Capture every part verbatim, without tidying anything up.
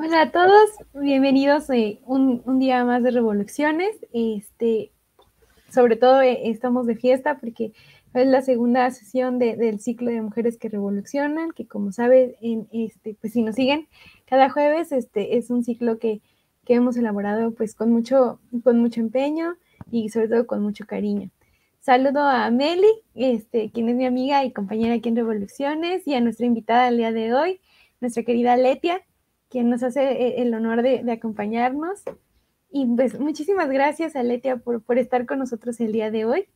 Hola a todos, bienvenidos eh, un, un día más de Revoluciones. Este, sobre todo eh, estamos de fiesta porque es la segunda sesión de, del ciclo de Mujeres que Revolucionan, que como saben, en, este, pues si nos siguen cada jueves, este, es un ciclo que, que hemos elaborado pues con mucho, con mucho empeño y sobre todo con mucho cariño. Saludo a Meli, este, quien es mi amiga y compañera aquí en Revoluciones, y a nuestra invitada el día de hoy, nuestra querida Letia, quien nos hace el honor de, de acompañarnos. Y pues muchísimas gracias a Letia por, por estar con nosotros el día de hoy.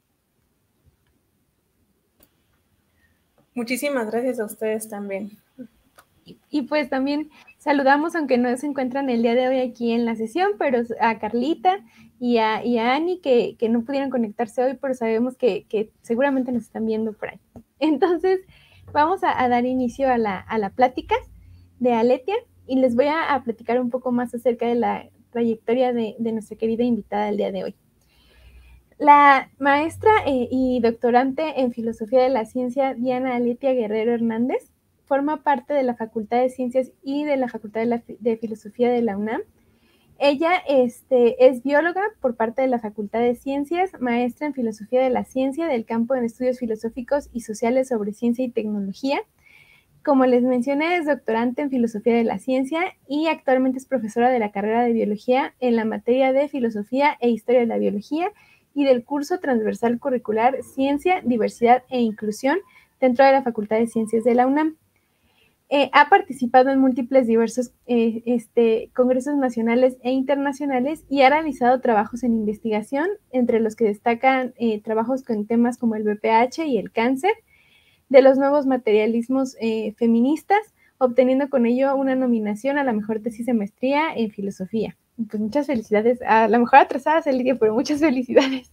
Muchísimas gracias a ustedes también. Y, y pues también saludamos, aunque no se encuentran el día de hoy aquí en la sesión, pero a Carlita y a, y a Ani, que, que no pudieron conectarse hoy, pero sabemos que, que seguramente nos están viendo por ahí. Entonces, vamos a, a dar inicio a la, a la plática de Aletia y les voy a, a platicar un poco más acerca de la trayectoria de, de nuestra querida invitada del día de hoy. La maestra eh, y doctorante en Filosofía de la Ciencia, Diana Aletia Guerrero Hernández, forma parte de la Facultad de Ciencias y de la Facultad de, la, de Filosofía de la UNAM. Ella este, es bióloga por parte de la Facultad de Ciencias, maestra en Filosofía de la Ciencia del campo en Estudios Filosóficos y Sociales sobre Ciencia y Tecnología. Como les mencioné, es doctorante en Filosofía de la Ciencia y actualmente es profesora de la carrera de Biología en la materia de Filosofía e Historia de la Biología y del curso transversal curricular Ciencia, Diversidad e Inclusión dentro de la Facultad de Ciencias de la UNAM. Eh, ha participado en múltiples diversos eh, este, congresos nacionales e internacionales y ha realizado trabajos en investigación, entre los que destacan eh, trabajos con temas como el V P H y el cáncer, de los nuevos materialismos eh, feministas, obteniendo con ello una nominación a la mejor tesis de maestría en filosofía. Pues muchas felicidades, a la mejor atrasada Celidia, pero muchas felicidades.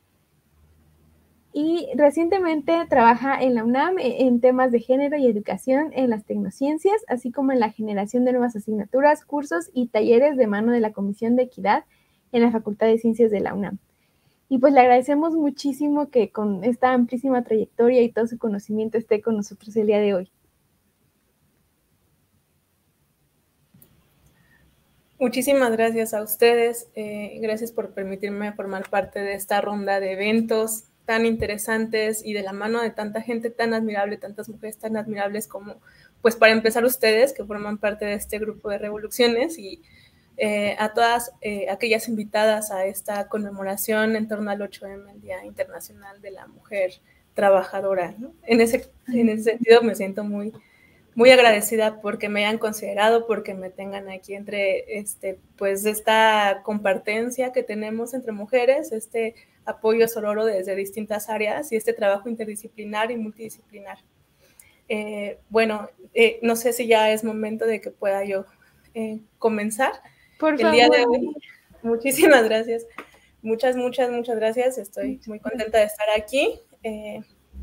Y recientemente trabaja en la UNAM en temas de género y educación en las tecnociencias, así como en la generación de nuevas asignaturas, cursos y talleres de mano de la Comisión de Equidad en la Facultad de Ciencias de la UNAM. Y pues le agradecemos muchísimo que con esta amplísima trayectoria y todo su conocimiento esté con nosotros el día de hoy. Muchísimas gracias a ustedes. Eh, gracias por permitirme formar parte de esta ronda de eventos tan interesantes y de la mano de tanta gente tan admirable, tantas mujeres tan admirables como, pues para empezar ustedes, que forman parte de este grupo de Revoluciones, y eh, a todas eh, aquellas invitadas a esta conmemoración en torno al ocho eme, el Día Internacional de la Mujer Trabajadora, ¿no? En ese, en ese sentido me siento muy... muy agradecida porque me hayan considerado, porque me tengan aquí entre este, pues esta compartencia que tenemos entre mujeres, este apoyo sororo desde distintas áreas y este trabajo interdisciplinar y multidisciplinar. Eh, bueno, eh, no sé si ya es momento de que pueda yo eh, comenzar. Por El favor. día de hoy, muchísimas gracias. Muchas, muchas, muchas gracias. Estoy muy contenta de estar aquí. Eh,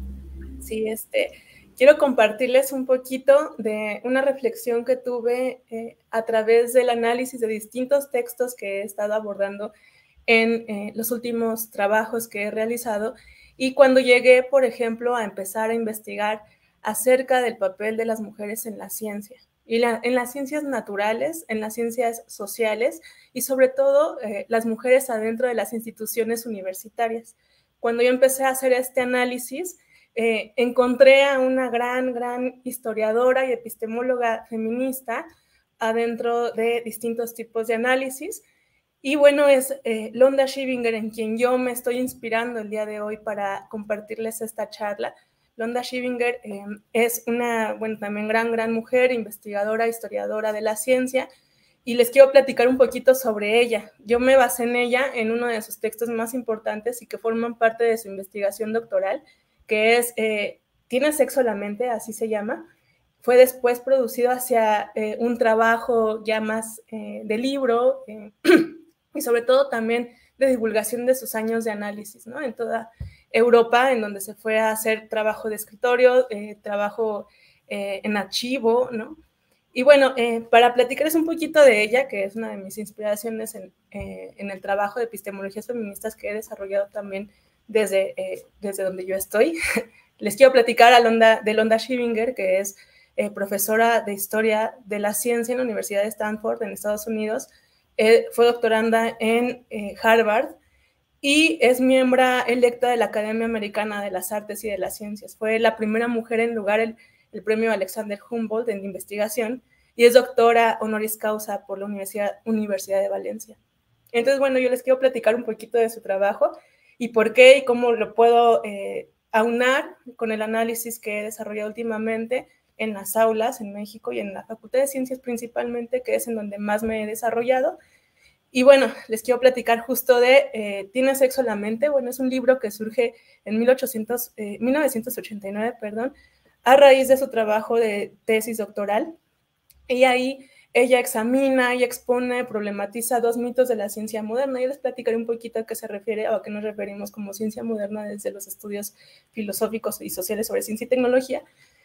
sí, este... Quiero compartirles un poquito de una reflexión que tuve eh, a través del análisis de distintos textos que he estado abordando en eh, los últimos trabajos que he realizado, y cuando llegué, por ejemplo, a empezar a investigar acerca del papel de las mujeres en la ciencia, y la, en las ciencias naturales, en las ciencias sociales y sobre todo eh, las mujeres adentro de las instituciones universitarias. Cuando yo empecé a hacer este análisis, Eh, encontré a una gran, gran historiadora y epistemóloga feminista adentro de distintos tipos de análisis. Y bueno, es eh, Londa Shivinger en quien yo me estoy inspirando el día de hoy para compartirles esta charla. Londa Shivinger eh, es una, bueno, también gran, gran mujer, investigadora, historiadora de la ciencia, y les quiero platicar un poquito sobre ella. Yo me basé en ella en uno de sus textos más importantes y que forman parte de su investigación doctoral, que es eh, ¿Tiene sexo la mente? Así se llama. Fue después producido hacia eh, un trabajo ya más eh, de libro eh, y sobre todo también de divulgación de sus años de análisis, ¿no? En toda Europa, en donde se fue a hacer trabajo de escritorio, eh, trabajo eh, en archivo, ¿no? Y bueno, eh, para platicarles un poquito de ella, que es una de mis inspiraciones en, eh, en el trabajo de epistemologías feministas que he desarrollado también desde, eh, desde donde yo estoy, les quiero platicar a Londa, de Londa Shivinger, que es eh, profesora de Historia de la Ciencia en la Universidad de Stanford, en Estados Unidos. Eh, fue doctoranda en eh, Harvard y es miembro electa de la Academia Americana de las Artes y de las Ciencias. Fue la primera mujer en lograr el, el premio Alexander Humboldt en investigación y es doctora honoris causa por la Universidad, Universidad de Valencia. Entonces, bueno, yo les quiero platicar un poquito de su trabajo y por qué y cómo lo puedo eh, aunar con el análisis que he desarrollado últimamente en las aulas en México y en la Facultad de Ciencias principalmente, que es en donde más me he desarrollado. Y bueno, les quiero platicar justo de eh, ¿Tiene sexo la mente? Bueno, es un libro que surge en mil ochocientos, eh, mil novecientos ochenta y nueve, perdón, a raíz de su trabajo de tesis doctoral. Y ahí ella examina y expone, problematiza dos mitos de la ciencia moderna. Y les platicaré un poquito a qué se refiere o a qué nos referimos como ciencia moderna desde los estudios filosóficos y sociales sobre ciencia y tecnología.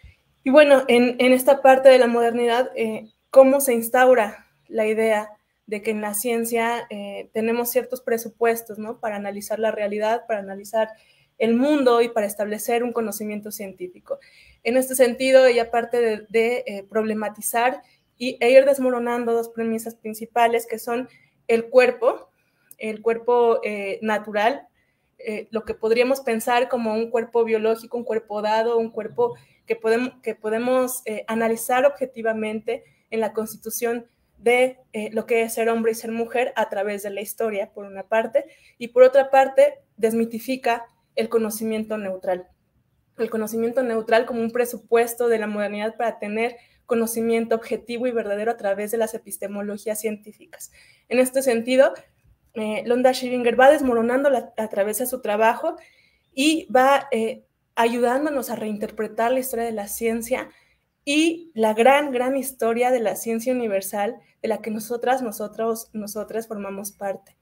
Y bueno, en, en esta parte de la modernidad, eh, ¿cómo se instaura la idea de que en la ciencia eh, tenemos ciertos presupuestos, ¿no? Para analizar la realidad, para analizar el mundo y para establecer un conocimiento científico? En este sentido, ella parte de, de eh, problematizar y, e ir desmoronando dos premisas principales, que son el cuerpo, el cuerpo eh, natural, eh, lo que podríamos pensar como un cuerpo biológico, un cuerpo dado, un cuerpo que podemos, que podemos eh, analizar objetivamente en la constitución de eh, lo que es ser hombre y ser mujer a través de la historia, por una parte, y por otra parte, desmitifica el conocimiento neutral. El conocimiento neutral como un presupuesto de la modernidad para tener conocimiento objetivo y verdadero a través de las epistemologías científicas. En este sentido, eh, Londa Schillinger va desmoronando la, a través de su trabajo y va eh, ayudándonos a reinterpretar la historia de la ciencia y la gran, gran historia de la ciencia universal de la que nosotras, nosotros, nosotras formamos parte.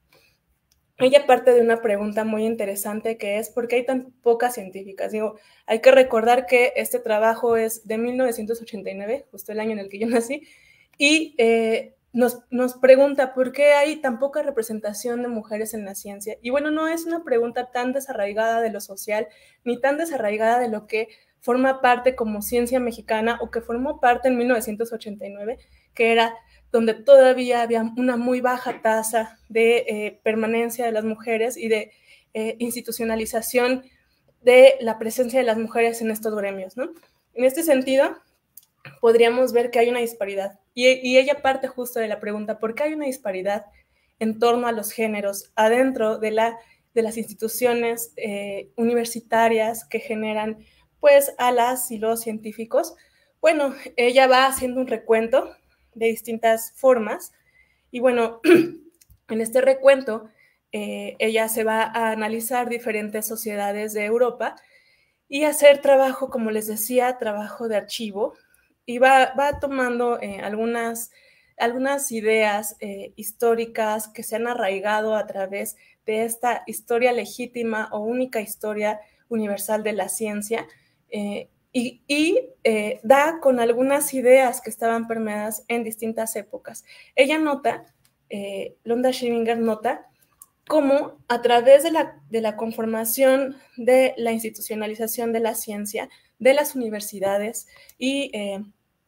Ella parte de una pregunta muy interesante que es ¿por qué hay tan pocas científicas? Digo, hay que recordar que este trabajo es de mil novecientos ochenta y nueve, justo el año en el que yo nací, y eh, nos, nos pregunta ¿por qué hay tan poca representación de mujeres en la ciencia? Y bueno, no es una pregunta tan desarraigada de lo social, ni tan desarraigada de lo que forma parte como ciencia mexicana o que formó parte en mil novecientos ochenta y nueve, que era donde todavía había una muy baja tasa de eh, permanencia de las mujeres y de eh, institucionalización de la presencia de las mujeres en estos gremios, ¿no? En este sentido, podríamos ver que hay una disparidad. Y, y ella parte justo de la pregunta, ¿por qué hay una disparidad en torno a los géneros adentro de, la, de las instituciones eh, universitarias que generan pues a las y los científicos? Bueno, ella va haciendo un recuento de distintas formas y bueno, en este recuento eh, ella se va a analizar diferentes sociedades de Europa y hacer trabajo, como les decía, trabajo de archivo y va, va tomando eh, algunas, algunas ideas eh, históricas que se han arraigado a través de esta historia legítima o única historia universal de la ciencia eh, y, y eh, da con algunas ideas que estaban permeadas en distintas épocas. Ella nota, eh, Londa Schillinger nota, cómo a través de la, de la conformación de la institucionalización de la ciencia, de las universidades y eh,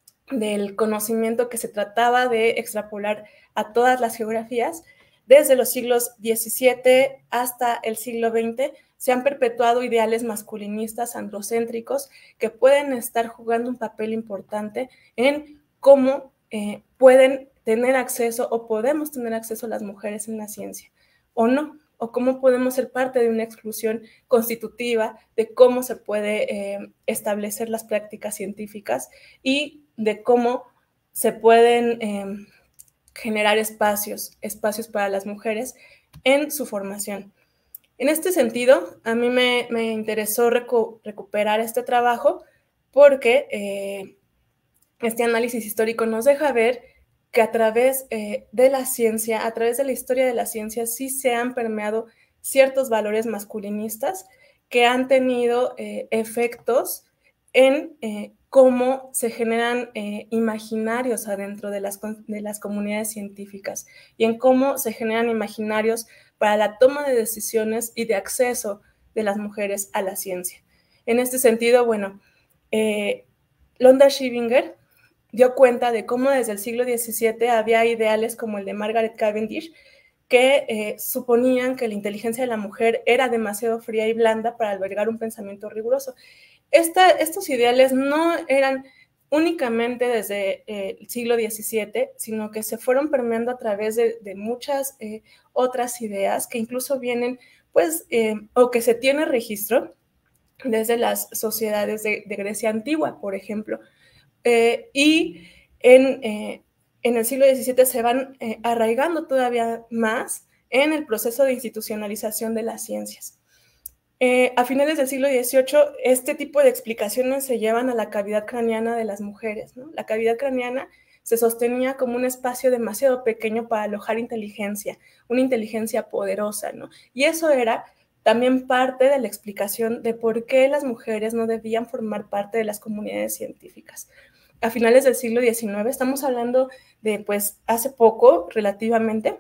del conocimiento que se trataba de extrapolar a todas las geografías, desde los siglos diecisiete hasta el siglo veinte, se han perpetuado ideales masculinistas androcéntricos que pueden estar jugando un papel importante en cómo eh, pueden tener acceso o podemos tener acceso a las mujeres en la ciencia o no, o cómo podemos ser parte de una exclusión constitutiva de cómo se puede eh, establecer las prácticas científicas y de cómo se pueden eh, generar espacios, espacios para las mujeres en su formación. En este sentido, a mí me, me interesó recu recuperar este trabajo porque eh, este análisis histórico nos deja ver que a través eh, de la ciencia, a través de la historia de la ciencia, sí se han permeado ciertos valores masculinistas que han tenido eh, efectos en eh, cómo se generan eh, imaginarios adentro de las, de las comunidades científicas y en cómo se generan imaginarios para la toma de decisiones y de acceso de las mujeres a la ciencia. En este sentido, bueno, eh, Londa Schivinger dio cuenta de cómo desde el siglo diecisiete había ideales como el de Margaret Cavendish, que eh, suponían que la inteligencia de la mujer era demasiado fría y blanda para albergar un pensamiento riguroso. Esta, estos ideales no eran únicamente desde eh, el siglo diecisiete, sino que se fueron permeando a través de, de muchas eh, otras ideas que incluso vienen, pues, eh, o que se tiene registro desde las sociedades de, de Grecia antigua, por ejemplo. Eh, y en, eh, en el siglo diecisiete se van eh, arraigando todavía más en el proceso de institucionalización de las ciencias. Eh, a finales del siglo dieciocho, este tipo de explicaciones se llevan a la cavidad craneana de las mujeres, ¿no? La cavidad craneana se sostenía como un espacio demasiado pequeño para alojar inteligencia, una inteligencia poderosa, ¿no? Y eso era también parte de la explicación de por qué las mujeres no debían formar parte de las comunidades científicas. A finales del siglo diecinueve, estamos hablando de, pues, hace poco, relativamente,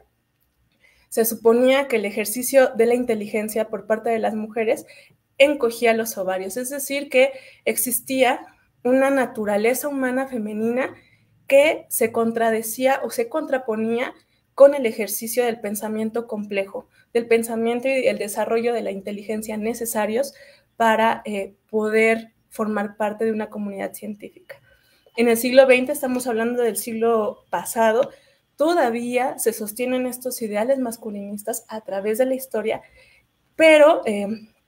se suponía que el ejercicio de la inteligencia por parte de las mujeres encogía los ovarios, es decir, que existía una naturaleza humana femenina que se contradecía o se contraponía con el ejercicio del pensamiento complejo, del pensamiento y el desarrollo de la inteligencia necesarios para eh, poder formar parte de una comunidad científica. En el siglo veinte, estamos hablando del siglo pasado, todavía se sostienen estos ideales masculinistas a través de la historia, pero eh,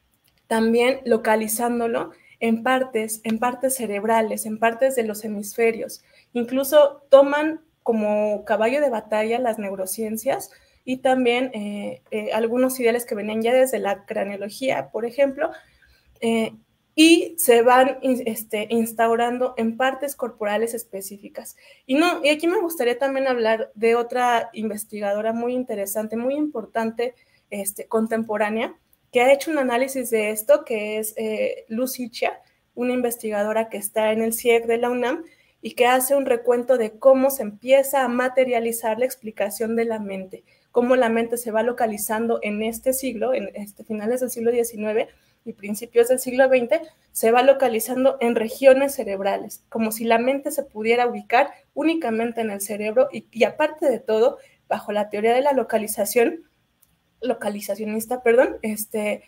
también localizándolo en partes, en partes cerebrales, en partes de los hemisferios. Incluso toman como caballo de batalla las neurociencias y también eh, eh, algunos ideales que venían ya desde la craneología, por ejemplo, eh, y se van este, instaurando en partes corporales específicas. Y, no, y aquí me gustaría también hablar de otra investigadora muy interesante, muy importante, este, contemporánea, que ha hecho un análisis de esto, que es eh, Lucy Chia, una investigadora que está en el C I E C de la UNAM y que hace un recuento de cómo se empieza a materializar la explicación de la mente, cómo la mente se va localizando en este siglo, en este, finales del siglo diecinueve, y principios del siglo veinte, se va localizando en regiones cerebrales, como si la mente se pudiera ubicar únicamente en el cerebro y, y aparte de todo, bajo la teoría de la localización, localizacionista, perdón, este,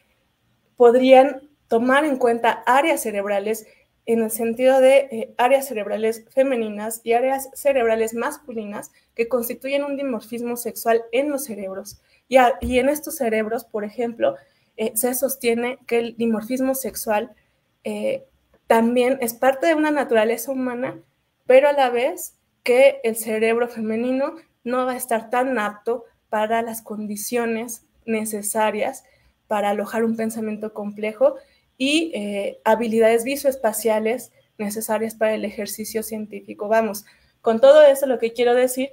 podrían tomar en cuenta áreas cerebrales en el sentido de eh, áreas cerebrales femeninas y áreas cerebrales masculinas que constituyen un dimorfismo sexual en los cerebros. Y, a, y en estos cerebros, por ejemplo, Eh, se sostiene que el dimorfismo sexual eh, también es parte de una naturaleza humana, pero a la vez que el cerebro femenino no va a estar tan apto para las condiciones necesarias para alojar un pensamiento complejo y eh, habilidades visoespaciales necesarias para el ejercicio científico. Vamos, con todo eso lo que quiero decir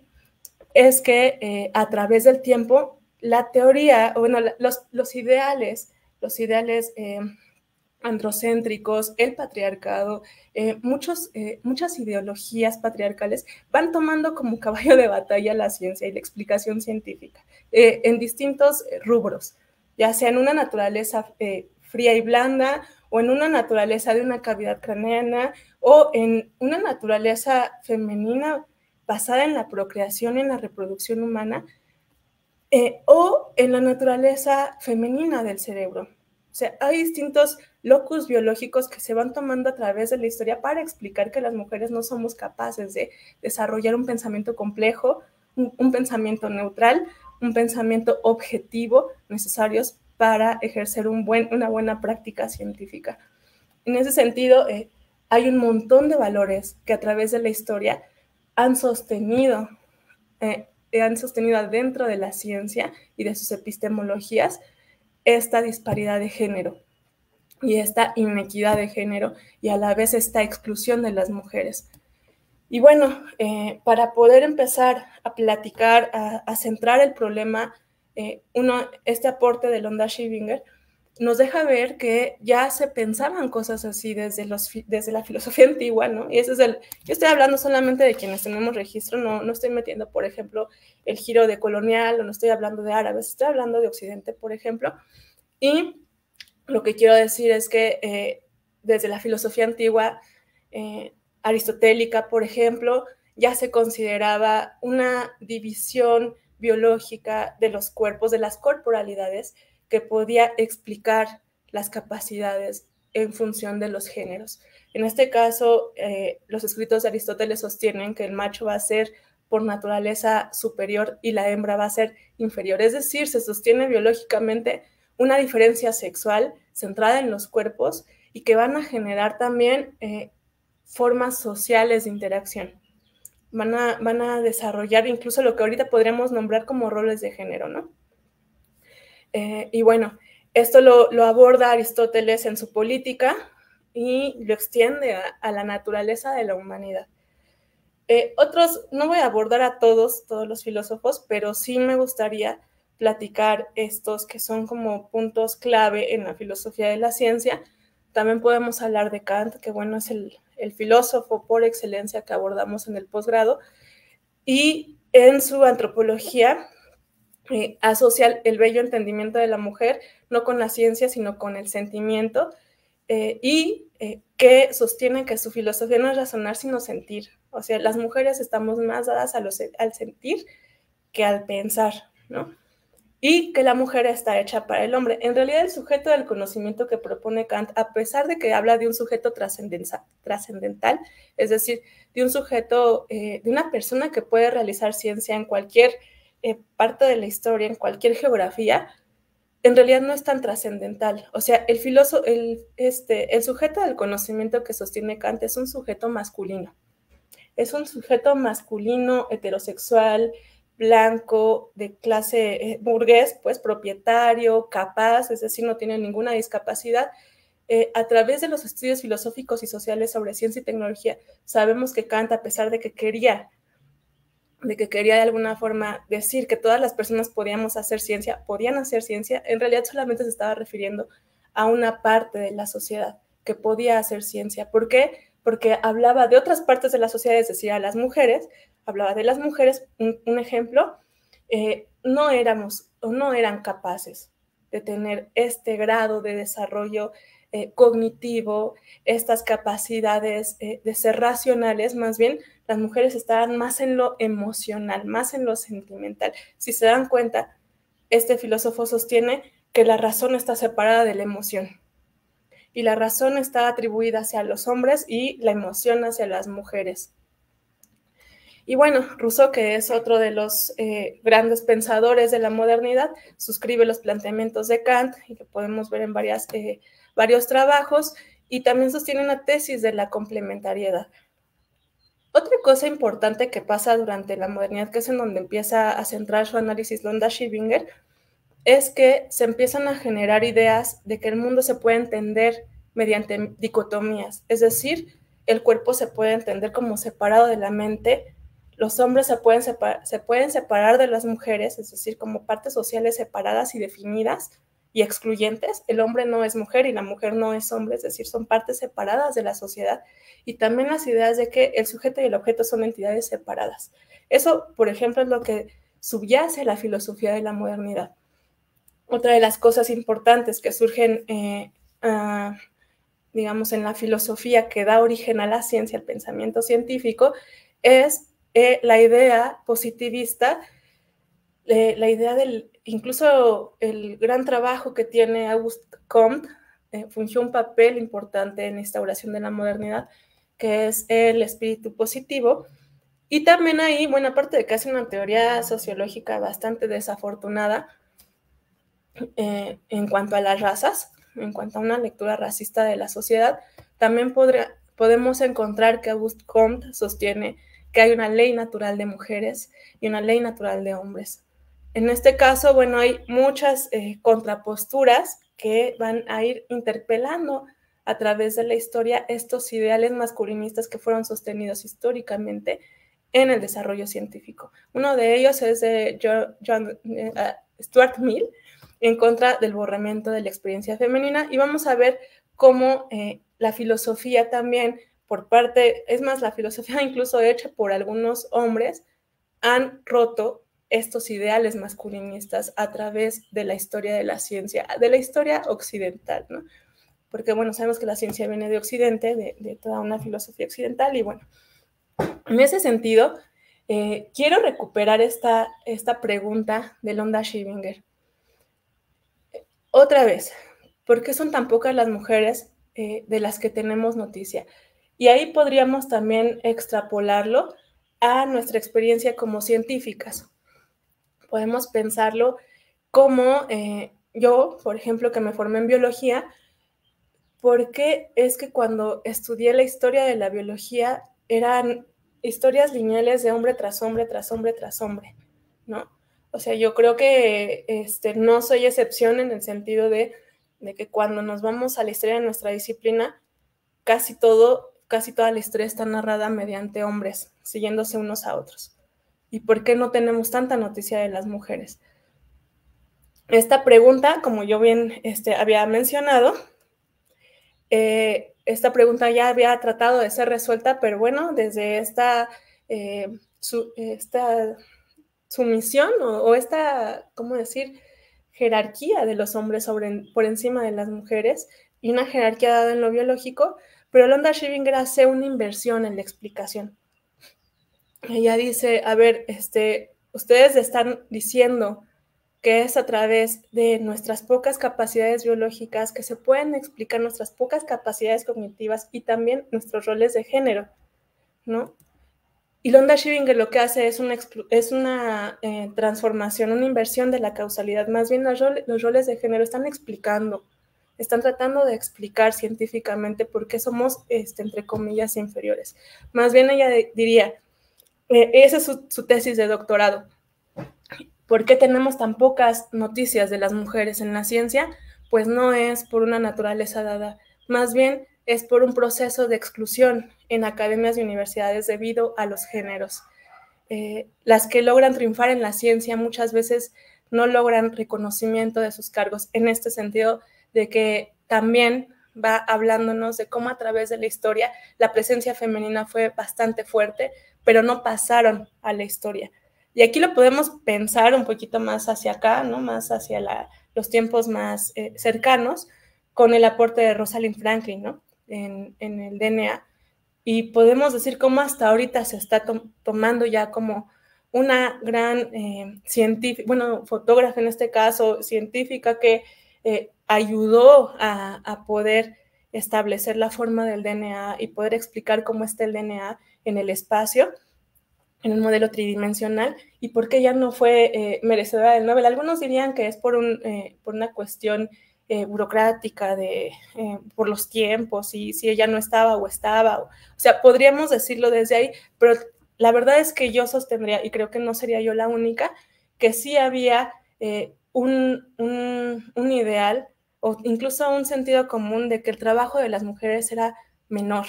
es que eh, a través del tiempo la teoría, bueno, los, los ideales, los ideales eh, androcéntricos, el patriarcado, eh, muchos, eh, muchas ideologías patriarcales van tomando como caballo de batalla la ciencia y la explicación científica eh, en distintos rubros, ya sea en una naturaleza eh, fría y blanda o en una naturaleza de una cavidad craneana o en una naturaleza femenina basada en la procreación y en la reproducción humana, eh, o en la naturaleza femenina del cerebro. O sea, hay distintos locus biológicos que se van tomando a través de la historia para explicar que las mujeres no somos capaces de desarrollar un pensamiento complejo, un, un pensamiento neutral, un pensamiento objetivo necesarios para ejercer un buen, una buena práctica científica. En ese sentido, eh, hay un montón de valores que a través de la historia han sostenido eh, han sostenido dentro de la ciencia y de sus epistemologías esta disparidad de género y esta inequidad de género y a la vez esta exclusión de las mujeres. Y bueno, eh, para poder empezar a platicar, a, a centrar el problema, eh, uno, este aporte de Londa Schivinger nos deja ver que ya se pensaban cosas así desde, los, desde la filosofía antigua, ¿no? Y ese es el, yo estoy hablando solamente de quienes tenemos registro, no, no estoy metiendo, por ejemplo, el giro de colonial, o no estoy hablando de árabes, estoy hablando de Occidente, por ejemplo. Y lo que quiero decir es que eh, desde la filosofía antigua, eh, aristotélica, por ejemplo, ya se consideraba una división biológica de los cuerpos, de las corporalidades, que podía explicar las capacidades en función de los géneros. En este caso, eh, los escritos de Aristóteles sostienen que el macho va a ser por naturaleza superior y la hembra va a ser inferior. Es decir, se sostiene biológicamente una diferencia sexual centrada en los cuerpos y que van a generar también eh, formas sociales de interacción. Van a, van a desarrollar incluso lo que ahorita podríamos nombrar como roles de género, ¿no? Eh, y bueno, esto lo, lo aborda Aristóteles en su Política y lo extiende a, a la naturaleza de la humanidad. Eh, otros, no voy a abordar a todos, todos los filósofos, pero sí me gustaría platicar estos que son como puntos clave en la filosofía de la ciencia. También podemos hablar de Kant, que bueno, es el, el filósofo por excelencia que abordamos en el posgrado, y en su antropología eh, asocia el bello entendimiento de la mujer no con la ciencia, sino con el sentimiento, eh, y eh, que sostienen que su filosofía no es razonar, sino sentir. O sea, las mujeres estamos más dadas a los, al sentir que al pensar, ¿no? Y que la mujer está hecha para el hombre. En realidad, el sujeto del conocimiento que propone Kant, a pesar de que habla de un sujeto trascendental, es decir, de un sujeto, eh, de una persona que puede realizar ciencia en cualquier eh, parte de la historia, en cualquier geografía, en realidad no es tan trascendental. O sea, el filósofo, el, este, el sujeto del conocimiento que sostiene Kant es un sujeto masculino. Es un sujeto masculino, heterosexual, blanco, de clase eh, burgués, pues propietario, capaz, es decir, no tiene ninguna discapacidad. Eh, a través de los estudios filosóficos y sociales sobre ciencia y tecnología, sabemos que Kant, a pesar de que quería de que quería de alguna forma decir que todas las personas podíamos hacer ciencia, podían hacer ciencia, en realidad solamente se estaba refiriendo a una parte de la sociedad que podía hacer ciencia. ¿Por qué? Porque hablaba de otras partes de la sociedad, es decir, a las mujeres, hablaba de las mujeres, un, un ejemplo, eh, no éramos o no eran capaces de tener este grado de desarrollo eh, cognitivo, estas capacidades eh, de ser racionales, más bien las mujeres estaban más en lo emocional, más en lo sentimental. Si se dan cuenta, este filósofo sostiene que la razón está separada de la emoción y la razón está atribuida hacia los hombres y la emoción hacia las mujeres. Y bueno, Rousseau, que es otro de los eh, grandes pensadores de la modernidad, suscribe los planteamientos de Kant y que podemos ver en varias, eh, varios trabajos, y también sostiene una tesis de la complementariedad. Otra cosa importante que pasa durante la modernidad, que es en donde empieza a centrar su análisis Londa Schwinger, es que se empiezan a generar ideas de que el mundo se puede entender mediante dicotomías, es decir, el cuerpo se puede entender como separado de la mente, los hombres se pueden, separ se pueden separar de las mujeres, es decir, como partes sociales separadas y definidas y excluyentes. El hombre no es mujer y la mujer no es hombre, es decir, son partes separadas de la sociedad. Y también las ideas de que el sujeto y el objeto son entidades separadas. Eso, por ejemplo, es lo que subyace a la filosofía de la modernidad. Otra de las cosas importantes que surgen, eh, uh, digamos, en la filosofía que da origen a la ciencia, al pensamiento científico, es eh, la idea positivista, eh, la idea del, incluso el gran trabajo que tiene Auguste Comte, eh, fungió un papel importante en la instauración de la modernidad, que es el espíritu positivo. Y también ahí, bueno, aparte de que hace una teoría sociológica bastante desafortunada eh, en cuanto a las razas, en cuanto a una lectura racista de la sociedad, también podría, podemos encontrar que Auguste Comte sostiene que hay una ley natural de mujeres y una ley natural de hombres. En este caso, bueno, hay muchas eh, contraposturas que van a ir interpelando a través de la historia estos ideales masculinistas que fueron sostenidos históricamente en el desarrollo científico. Uno de ellos es de John, John, uh, Stuart Mill, en contra del borramiento de la experiencia femenina, y vamos a ver cómo eh, la filosofía también, por parte, es más, la filosofía incluso hecha por algunos hombres, han roto estos ideales masculinistas a través de la historia de la ciencia, de la historia occidental, ¿no? porque bueno, sabemos que la ciencia viene de Occidente, de, de toda una filosofía occidental, y bueno, en ese sentido, eh, quiero recuperar esta, esta pregunta de Londa Shivinger. Otra vez, ¿por qué son tan pocas las mujeres eh, de las que tenemos noticia? Y ahí podríamos también extrapolarlo a nuestra experiencia como científicas. Podemos pensarlo como eh, yo, por ejemplo, que me formé en biología, ¿por qué es que cuando estudié la historia de la biología eran historias lineales de hombre tras hombre, tras hombre, tras hombre, ¿no? O sea, yo creo que este, no soy excepción en el sentido de, de que cuando nos vamos a la historia de nuestra disciplina, casi todo, casi toda la historia está narrada mediante hombres, siguiéndose unos a otros. ¿Y por qué no tenemos tanta noticia de las mujeres? Esta pregunta, como yo bien este, había mencionado, eh, esta pregunta ya había tratado de ser resuelta, pero bueno, desde esta, eh, su, esta sumisión o, o esta, ¿cómo decir?, jerarquía de los hombres sobre, por encima de las mujeres y una jerarquía dada en lo biológico, pero Londa Shivinger hace una inversión en la explicación. Ella dice, a ver, este, ustedes están diciendo que es a través de nuestras pocas capacidades biológicas que se pueden explicar nuestras pocas capacidades cognitivas y también nuestros roles de género, ¿no? Y Londa Shivinger lo que hace es una, es una eh, transformación, una inversión de la causalidad. Más bien los roles, los roles de género están explicando, están tratando de explicar científicamente por qué somos, este, entre comillas, inferiores. Más bien ella de, diría, eh, esa es su, su tesis de doctorado. ¿Por qué tenemos tan pocas noticias de las mujeres en la ciencia? Pues no es por una naturaleza dada, más bien es por un proceso de exclusión en academias y universidades debido a los géneros. Eh, las que logran triunfar en la ciencia muchas veces no logran reconocimiento de sus cargos, en este sentido de que también va hablándonos de cómo a través de la historia la presencia femenina fue bastante fuerte, pero no pasaron a la historia. Y aquí lo podemos pensar un poquito más hacia acá, ¿no? Más hacia la, los tiempos más eh, cercanos, con el aporte de Rosalind Franklin, ¿no? En, en el D N A. Y podemos decir cómo hasta ahorita se está to tomando ya como una gran eh, científica, bueno, fotógrafa en este caso, científica que eh, ayudó a, a poder establecer la forma del D N A y poder explicar cómo está el D N A en el espacio, en un modelo tridimensional, y por qué ella no fue eh, merecedora del Nobel. Algunos dirían que es por, un, eh, por una cuestión eh, burocrática, de, eh, por los tiempos, y si ella no estaba o estaba. O, o sea, podríamos decirlo desde ahí, pero la verdad es que yo sostendría, y creo que no sería yo la única, que sí había eh, un, un, un ideal o incluso un sentido común de que el trabajo de las mujeres era menor,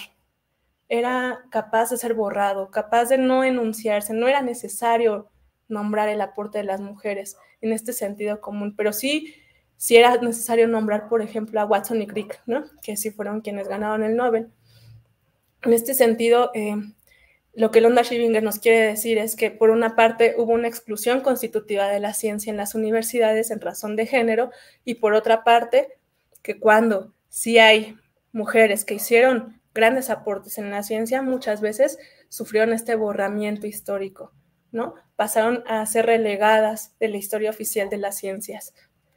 era capaz de ser borrado, capaz de no enunciarse, no era necesario nombrar el aporte de las mujeres en este sentido común, pero sí, sí era necesario nombrar, por ejemplo, a Watson y Crick, ¿no? Que sí fueron quienes ganaron el Nobel. En este sentido, eh, lo que Londa Shivinger nos quiere decir es que, por una parte, hubo una exclusión constitutiva de la ciencia en las universidades en razón de género, y por otra parte, que cuando sí hay mujeres que hicieron grandes aportes en la ciencia, muchas veces sufrieron este borramiento histórico, ¿no? Pasaron a ser relegadas de la historia oficial de las ciencias.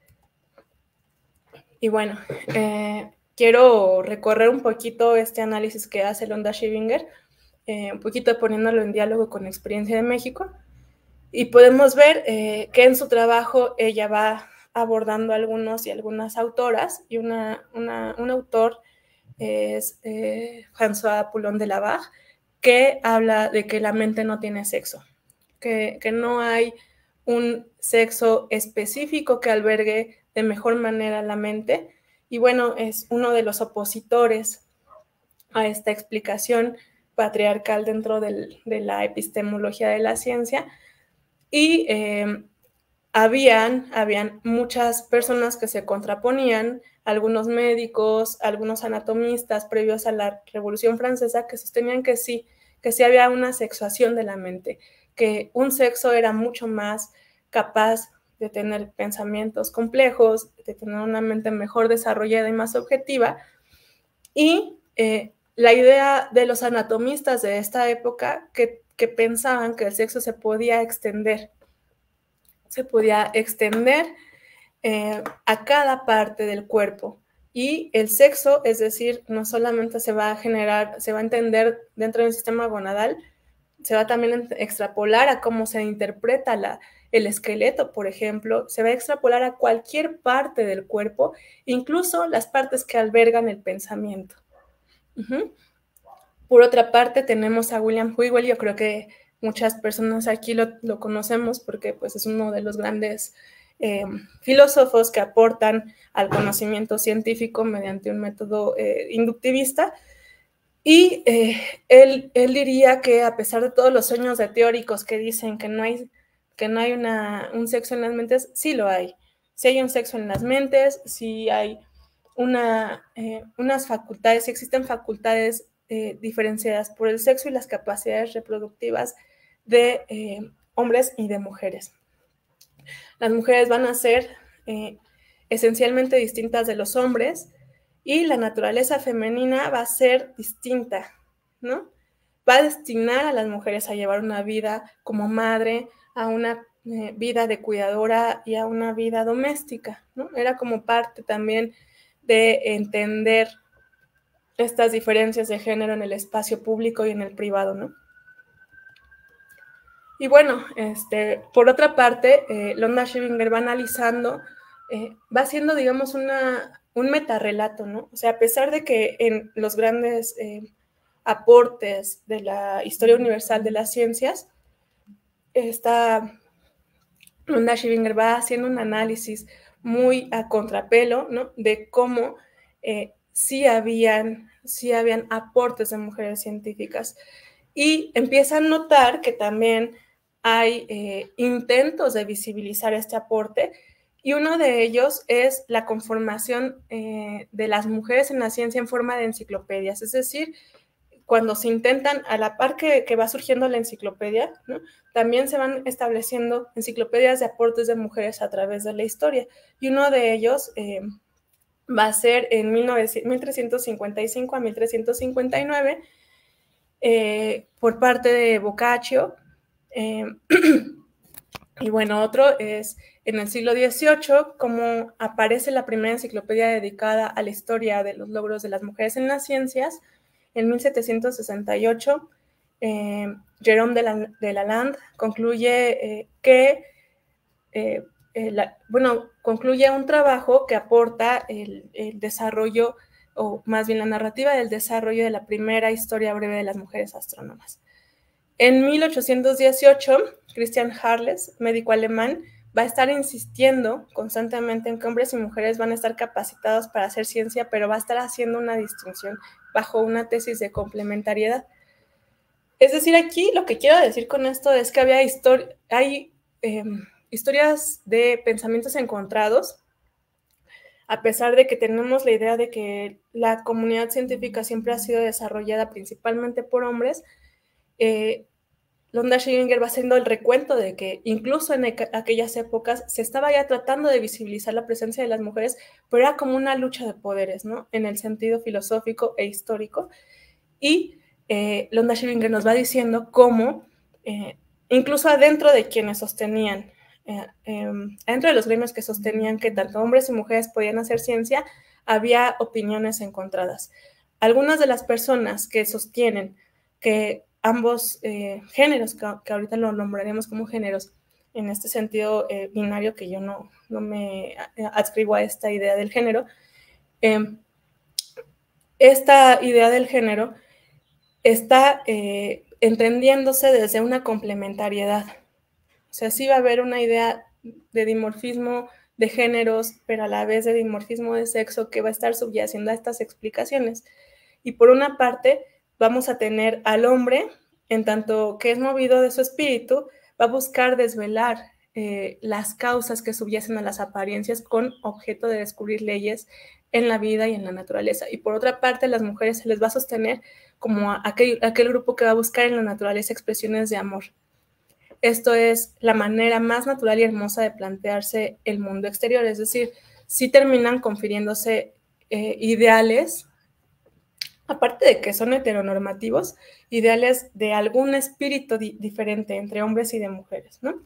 Y bueno, eh, quiero recorrer un poquito este análisis que hace Londa Shivinger, eh, un poquito poniéndolo en diálogo con la experiencia de México, y podemos ver eh, que en su trabajo ella va abordando algunos y algunas autoras, y una, una, un autor es eh, François Poulon de la Barre, que habla de que la mente no tiene sexo, que, que no hay un sexo específico que albergue de mejor manera la mente, y bueno, es uno de los opositores a esta explicación patriarcal dentro del, de la epistemología de la ciencia, y eh, habían, habían muchas personas que se contraponían, algunos médicos, algunos anatomistas previos a la Revolución Francesa, que sostenían que sí, que sí había una sexuación de la mente, que un sexo era mucho más capaz de tener pensamientos complejos, de tener una mente mejor desarrollada y más objetiva. Y eh, la idea de los anatomistas de esta época que, que pensaban que el sexo se podía extender, se podía extender eh, a cada parte del cuerpo. Y el sexo, es decir, no solamente se va a generar, se va a entender dentro del sistema gonadal, se va también a extrapolar a cómo se interpreta la, el esqueleto, por ejemplo, se va a extrapolar a cualquier parte del cuerpo, incluso las partes que albergan el pensamiento. Uh-huh. Por otra parte, tenemos a William Whewell. Yo creo que muchas personas aquí lo, lo conocemos porque pues, es uno de los grandes eh, filósofos que aportan al conocimiento científico mediante un método eh, inductivista. Y eh, él, él diría que a pesar de todos los sueños de teóricos que dicen que no hay, que no hay una, un sexo en las mentes, sí lo hay. Sí hay un sexo en las mentes, sí hay una, eh, unas facultades, sí existen facultades eh, diferenciadas por el sexo y las capacidades reproductivas de eh, hombres y de mujeres. Las mujeres van a ser eh, esencialmente distintas de los hombres, y la naturaleza femenina va a ser distinta, ¿no? Va a destinar a las mujeres a llevar una vida como madre, a una eh, vida de cuidadora y a una vida doméstica, ¿no? Era como parte también de entender estas diferencias de género en el espacio público y en el privado, ¿no? Y bueno, este, por otra parte, eh, Londa Schevinger va analizando, eh, va haciendo, digamos, una, un metarrelato, ¿no? O sea, a pesar de que en los grandes eh, aportes de la historia universal de las ciencias, esta Londa Schevinger va haciendo un análisis muy a contrapelo, ¿no? De cómo eh, sí habían, sí habían aportes de mujeres científicas. Y empieza a notar que también hay eh, intentos de visibilizar este aporte, y uno de ellos es la conformación eh, de las mujeres en la ciencia en forma de enciclopedias. Es decir, cuando se intentan, a la par que, que va surgiendo la enciclopedia, ¿no? También se van estableciendo enciclopedias de aportes de mujeres a través de la historia. Y uno de ellos eh, va a ser en mil trescientos cincuenta y cinco a mil trescientos cincuenta y nueve, eh, por parte de Boccaccio. Eh, y bueno, otro es en el siglo dieciocho, como aparece la primera enciclopedia dedicada a la historia de los logros de las mujeres en las ciencias. En mil setecientos sesenta y ocho, eh, Jérôme de, la, de Lalande concluye eh, que, eh, eh, la, bueno, concluye un trabajo que aporta el, el desarrollo, o más bien la narrativa del desarrollo de la primera historia breve de las mujeres astrónomas. En mil ochocientos dieciocho, Christian Harles, médico alemán, va a estar insistiendo constantemente en que hombres y mujeres van a estar capacitados para hacer ciencia, pero va a estar haciendo una distinción bajo una tesis de complementariedad. Es decir, aquí lo que quiero decir con esto es que había histori- hay eh, historias de pensamientos encontrados, a pesar de que tenemos la idea de que la comunidad científica siempre ha sido desarrollada principalmente por hombres. eh, Londa Schevinger va haciendo el recuento de que incluso en aquellas épocas se estaba ya tratando de visibilizar la presencia de las mujeres, pero era como una lucha de poderes, ¿no? En el sentido filosófico e histórico. Y eh, Londa Schevinger nos va diciendo cómo, eh, incluso adentro de quienes sostenían, eh, eh, adentro de los gremios que sostenían que tanto hombres y mujeres podían hacer ciencia, había opiniones encontradas. Algunas de las personas que sostienen que ambos eh, géneros, que, que ahorita lo nombraremos como géneros, en este sentido eh, binario, que yo no, no me adscribo a esta idea del género, eh, esta idea del género está eh, entendiéndose desde una complementariedad. O sea, sí va a haber una idea de dimorfismo de géneros, pero a la vez de dimorfismo de sexo, que va a estar subyaciendo a estas explicaciones. Y por una parte, vamos a tener al hombre, en tanto que es movido de su espíritu, va a buscar desvelar eh, las causas que subyacen a las apariencias con objeto de descubrir leyes en la vida y en la naturaleza. Y por otra parte, a las mujeres se les va a sostener como aquel, aquel grupo que va a buscar en la naturaleza expresiones de amor. esto es la manera más natural y hermosa de plantearse el mundo exterior, es decir, sí terminan confiriéndose eh, ideales, aparte de que son heteronormativos, ideales de algún espíritu di diferente entre hombres y de mujeres, ¿no?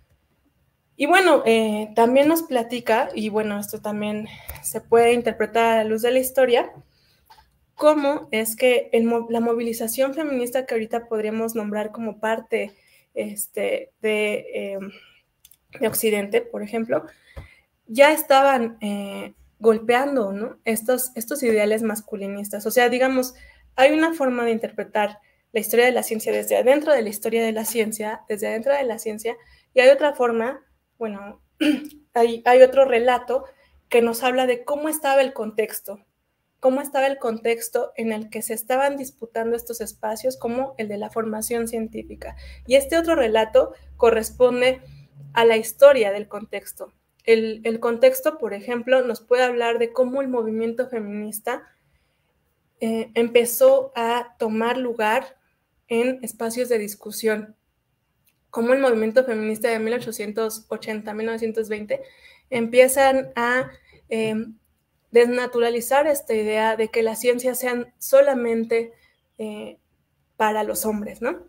Y bueno, eh, también nos platica, y bueno, esto también se puede interpretar a la luz de la historia, cómo es que el, la movilización feminista que ahorita podríamos nombrar como parte este, de, eh, de Occidente, por ejemplo, ya estaban eh, golpeando, ¿no? estos, estos ideales masculinistas. O sea, digamos, hay una forma de interpretar la historia de la ciencia desde adentro de la historia de la ciencia, desde adentro de la ciencia, y hay otra forma, bueno, hay, hay otro relato que nos habla de cómo estaba el contexto, cómo estaba el contexto en el que se estaban disputando estos espacios, como el de la formación científica. Y este otro relato corresponde a la historia del contexto. El, el contexto, por ejemplo, nos puede hablar de cómo el movimiento feminista eh, empezó a tomar lugar en espacios de discusión, cómo el movimiento feminista de mil ochocientos ochenta a mil novecientos veinte empiezan a eh, desnaturalizar esta idea de que las ciencias sean solamente eh, para los hombres, ¿no?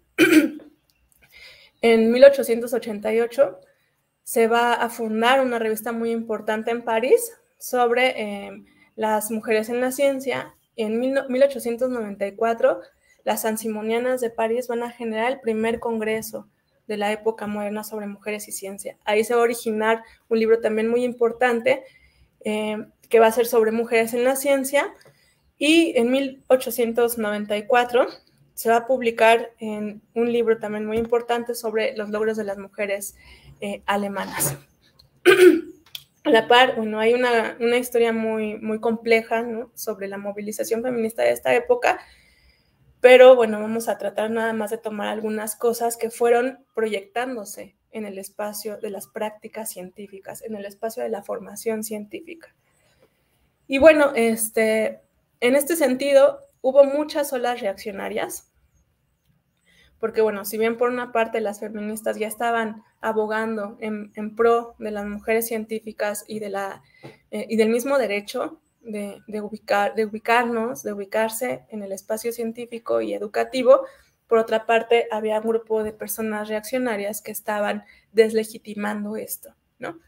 En mil ochocientos ochenta y ocho se va a fundar una revista muy importante en París sobre eh, las mujeres en la ciencia. En mil ochocientos noventa y cuatro, las Sansimonianas de París van a generar el primer congreso de la época moderna sobre mujeres y ciencia. Ahí se va a originar un libro también muy importante eh, que va a ser sobre mujeres en la ciencia, y en mil ochocientos noventa y cuatro se va a publicar en un libro también muy importante sobre los logros de las mujeres eh, alemanas. A la par, bueno, hay una, una historia muy, muy compleja, ¿no?, sobre la movilización feminista de esta época, pero bueno, vamos a tratar nada más de tomar algunas cosas que fueron proyectándose en el espacio de las prácticas científicas, en el espacio de la formación científica. Y bueno, este, en este sentido, hubo muchas olas reaccionarias, porque bueno, si bien por una parte las feministas ya estaban abogando en, en pro de las mujeres científicas y, de la, eh, y del mismo derecho de, de, ubicar, de ubicarnos, de ubicarse en el espacio científico y educativo, por otra parte había un grupo de personas reaccionarias que estaban deslegitimando esto, ¿no?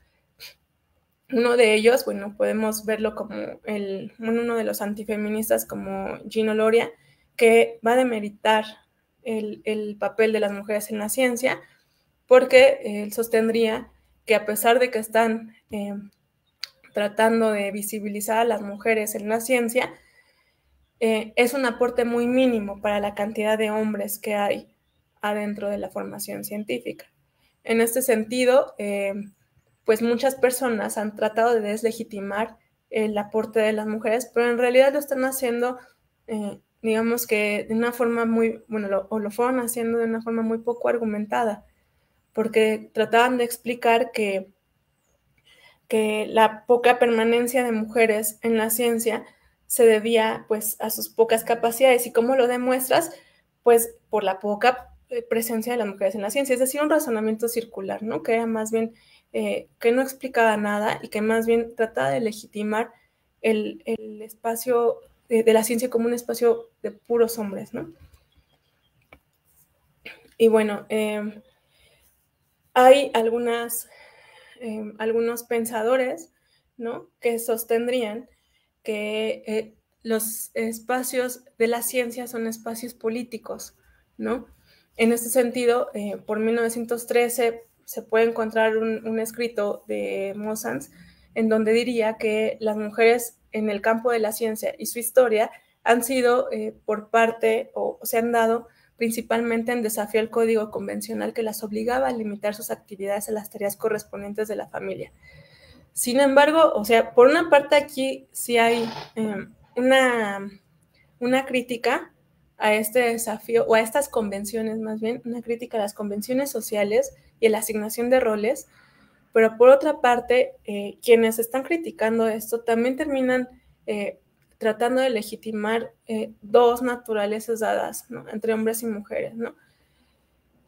Uno de ellos, bueno, podemos verlo como el, uno de los antifeministas como Gino Loria, que va a demeritar el, el papel de las mujeres en la ciencia, porque él sostendría que a pesar de que están eh, tratando de visibilizar a las mujeres en la ciencia, eh, es un aporte muy mínimo para la cantidad de hombres que hay adentro de la formación científica. En este sentido, eh, pues muchas personas han tratado de deslegitimar el aporte de las mujeres, pero en realidad lo están haciendo, eh, digamos que de una forma muy, bueno, lo, o lo fueron haciendo de una forma muy poco argumentada, porque trataban de explicar que, que la poca permanencia de mujeres en la ciencia se debía pues a sus pocas capacidades. ¿Y cómo lo demuestras? Pues por la poca presencia de las mujeres en la ciencia, es decir, un razonamiento circular, ¿no?, que era más bien Eh, que no explicaba nada y que más bien trataba de legitimar el, el espacio de, de la ciencia como un espacio de puros hombres, ¿no? Y bueno, eh, hay algunas, eh, algunos pensadores, ¿no?, que sostendrían que eh, los espacios de la ciencia son espacios políticos, ¿no? En este sentido, eh, por mil novecientos trece se puede encontrar un, un escrito de Mossans en donde diría que las mujeres en el campo de la ciencia y su historia han sido eh, por parte o, o se han dado principalmente en desafío al código convencional que las obligaba a limitar sus actividades a las tareas correspondientes de la familia. Sin embargo, o sea, por una parte aquí sí hay eh, una, una crítica a este desafío, o a estas convenciones más bien, una crítica a las convenciones sociales y a la asignación de roles, pero por otra parte, eh, quienes están criticando esto también terminan eh, tratando de legitimar eh, dos naturalezas dadas, ¿no?, entre hombres y mujeres, ¿no?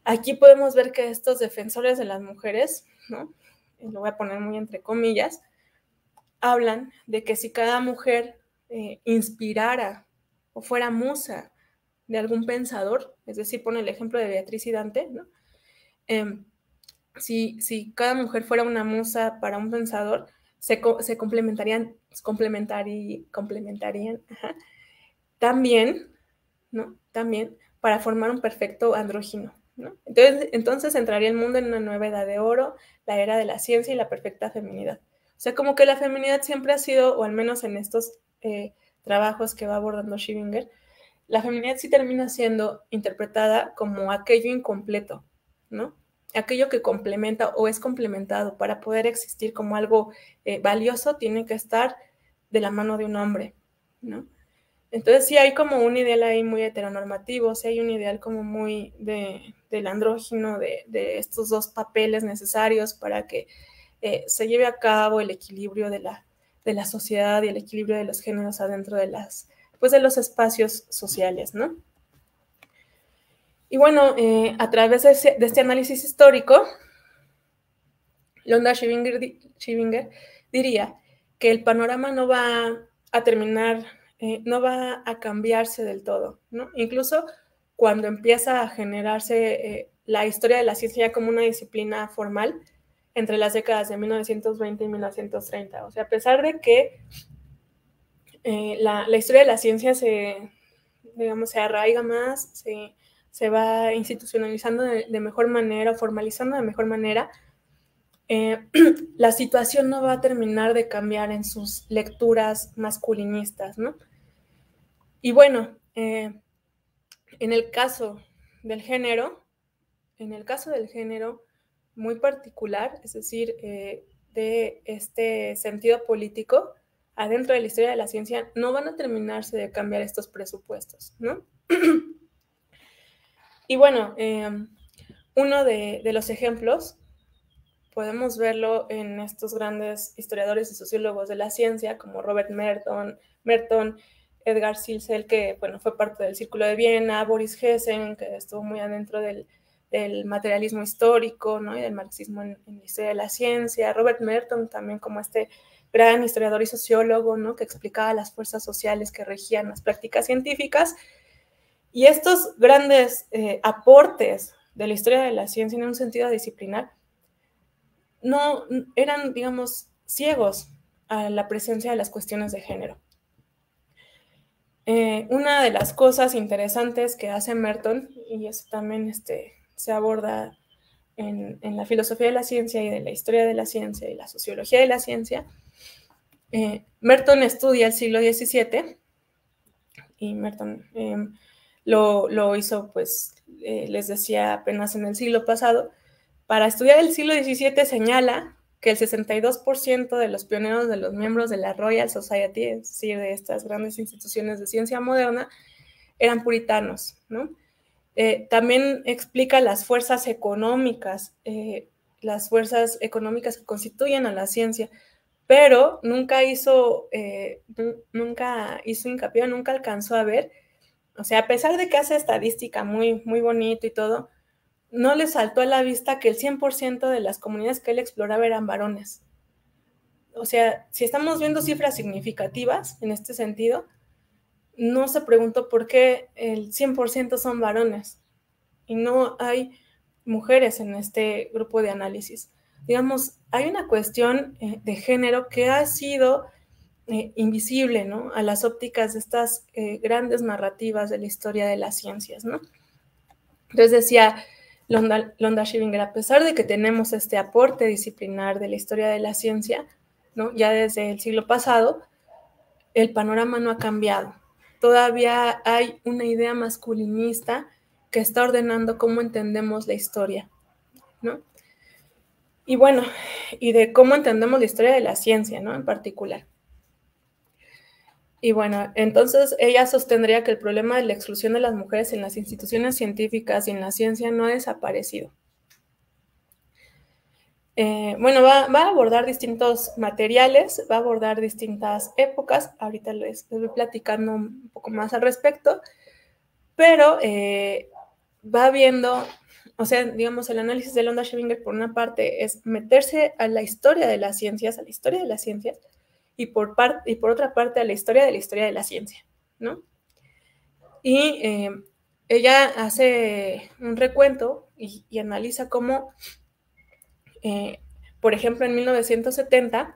aquí podemos ver que estos defensores de las mujeres, ¿no? Lo voy a poner muy entre comillas, hablan de que si cada mujer eh, inspirara o fuera musa de algún pensador, es decir, pone el ejemplo de Beatriz y Dante, ¿no? Eh, si, si cada mujer fuera una musa para un pensador, se, se complementarían, complementari, complementarían ajá, también, ¿no? También para formar un perfecto andrógino, ¿no? Entonces, entonces entraría el mundo en una nueva edad de oro, la era de la ciencia y la perfecta feminidad. O sea, como que la feminidad siempre ha sido, o al menos en estos eh, trabajos que va abordando Schevinger, la feminidad sí termina siendo interpretada como aquello incompleto, ¿no? Aquello que complementa o es complementado. Para poder existir como algo eh, valioso, tiene que estar de la mano de un hombre, ¿no? Entonces sí hay como un ideal ahí muy heteronormativo, sí hay un ideal como muy de, del andrógino, de, de estos dos papeles necesarios para que eh, se lleve a cabo el equilibrio de la, de la sociedad y el equilibrio de los géneros adentro de, las, pues de los espacios sociales, ¿no? Y bueno, eh, a través de, ese, de este análisis histórico, Londa Schevinger, Schevinger diría que el panorama no va a terminar, eh, no va a cambiarse del todo, ¿no? Incluso cuando empieza a generarse eh, la historia de la ciencia ya como una disciplina formal entre las décadas de mil novecientos veinte y mil novecientos treinta. O sea, a pesar de que eh, la, la historia de la ciencia se, digamos, se arraiga más, se, se va institucionalizando de, de mejor manera, formalizando de mejor manera, Eh, la situación no va a terminar de cambiar en sus lecturas masculinistas, ¿no? Y bueno, eh, en el caso del género, en el caso del género muy particular, es decir, eh, de este sentido político, adentro de la historia de la ciencia, no van a terminarse de cambiar estos presupuestos, ¿no? Y bueno, eh, uno de, de los ejemplos podemos verlo en estos grandes historiadores y sociólogos de la ciencia, como Robert Merton, Merton Edgar Silsel, que bueno, fue parte del Círculo de Viena, Boris Hessen, que estuvo muy adentro del, del materialismo histórico, ¿no? Y del marxismo en, en la historia de la ciencia. Robert Merton también como este gran historiador y sociólogo, ¿no? Que explicaba las fuerzas sociales que regían las prácticas científicas. Y estos grandes eh, aportes de la historia de la ciencia en un sentido disciplinar no eran, digamos, ciegos a la presencia de las cuestiones de género. Eh, una de las cosas interesantes que hace Merton, y eso también este, se aborda en, en la filosofía de la ciencia y de la historia de la ciencia y la sociología de la ciencia, eh, Merton estudia el siglo diecisiete y Merton eh, lo, lo hizo, pues, eh, les decía, apenas en el siglo pasado. Para estudiar el siglo diecisiete señala que el sesenta y dos por ciento de los pioneros de los miembros de la Royal Society, es decir, de estas grandes instituciones de ciencia moderna, eran puritanos, ¿no? Eh, también explica las fuerzas económicas, eh, las fuerzas económicas que constituyen a la ciencia, pero nunca hizo, eh, nunca hizo hincapié, nunca alcanzó a ver, o sea, a pesar de que hace estadística muy, muy bonito y todo, no le saltó a la vista que el cien por ciento de las comunidades que él exploraba eran varones. O sea, si estamos viendo cifras significativas en este sentido, no se preguntó por qué el cien por ciento son varones y no hay mujeres en este grupo de análisis. Digamos, hay una cuestión eh, de género que ha sido eh, invisible, ¿no? A las ópticas de estas eh, grandes narrativas de la historia de las ciencias, ¿no? Entonces decía Londa, Londa Schevinger, a pesar de que tenemos este aporte disciplinar de la historia de la ciencia, ¿no? Ya desde el siglo pasado, el panorama no ha cambiado. Todavía hay una idea masculinista que está ordenando cómo entendemos la historia, ¿no? Y bueno, y de cómo entendemos la historia de la ciencia, ¿no? En particular. Y bueno, entonces ella sostendría que el problema de la exclusión de las mujeres en las instituciones científicas y en la ciencia no ha desaparecido. Eh, bueno, va, va a abordar distintos materiales, va a abordar distintas épocas, ahorita les, les voy platicando un poco más al respecto, pero eh, va viendo o sea, digamos, el análisis de Londa-Schevinger, por una parte, es meterse a la historia de las ciencias, a la historia de las ciencias, y por, parte, y por otra parte, a la historia de la historia de la ciencia, ¿no? Y eh, ella hace un recuento y, y analiza cómo, eh, por ejemplo, en mil novecientos setenta,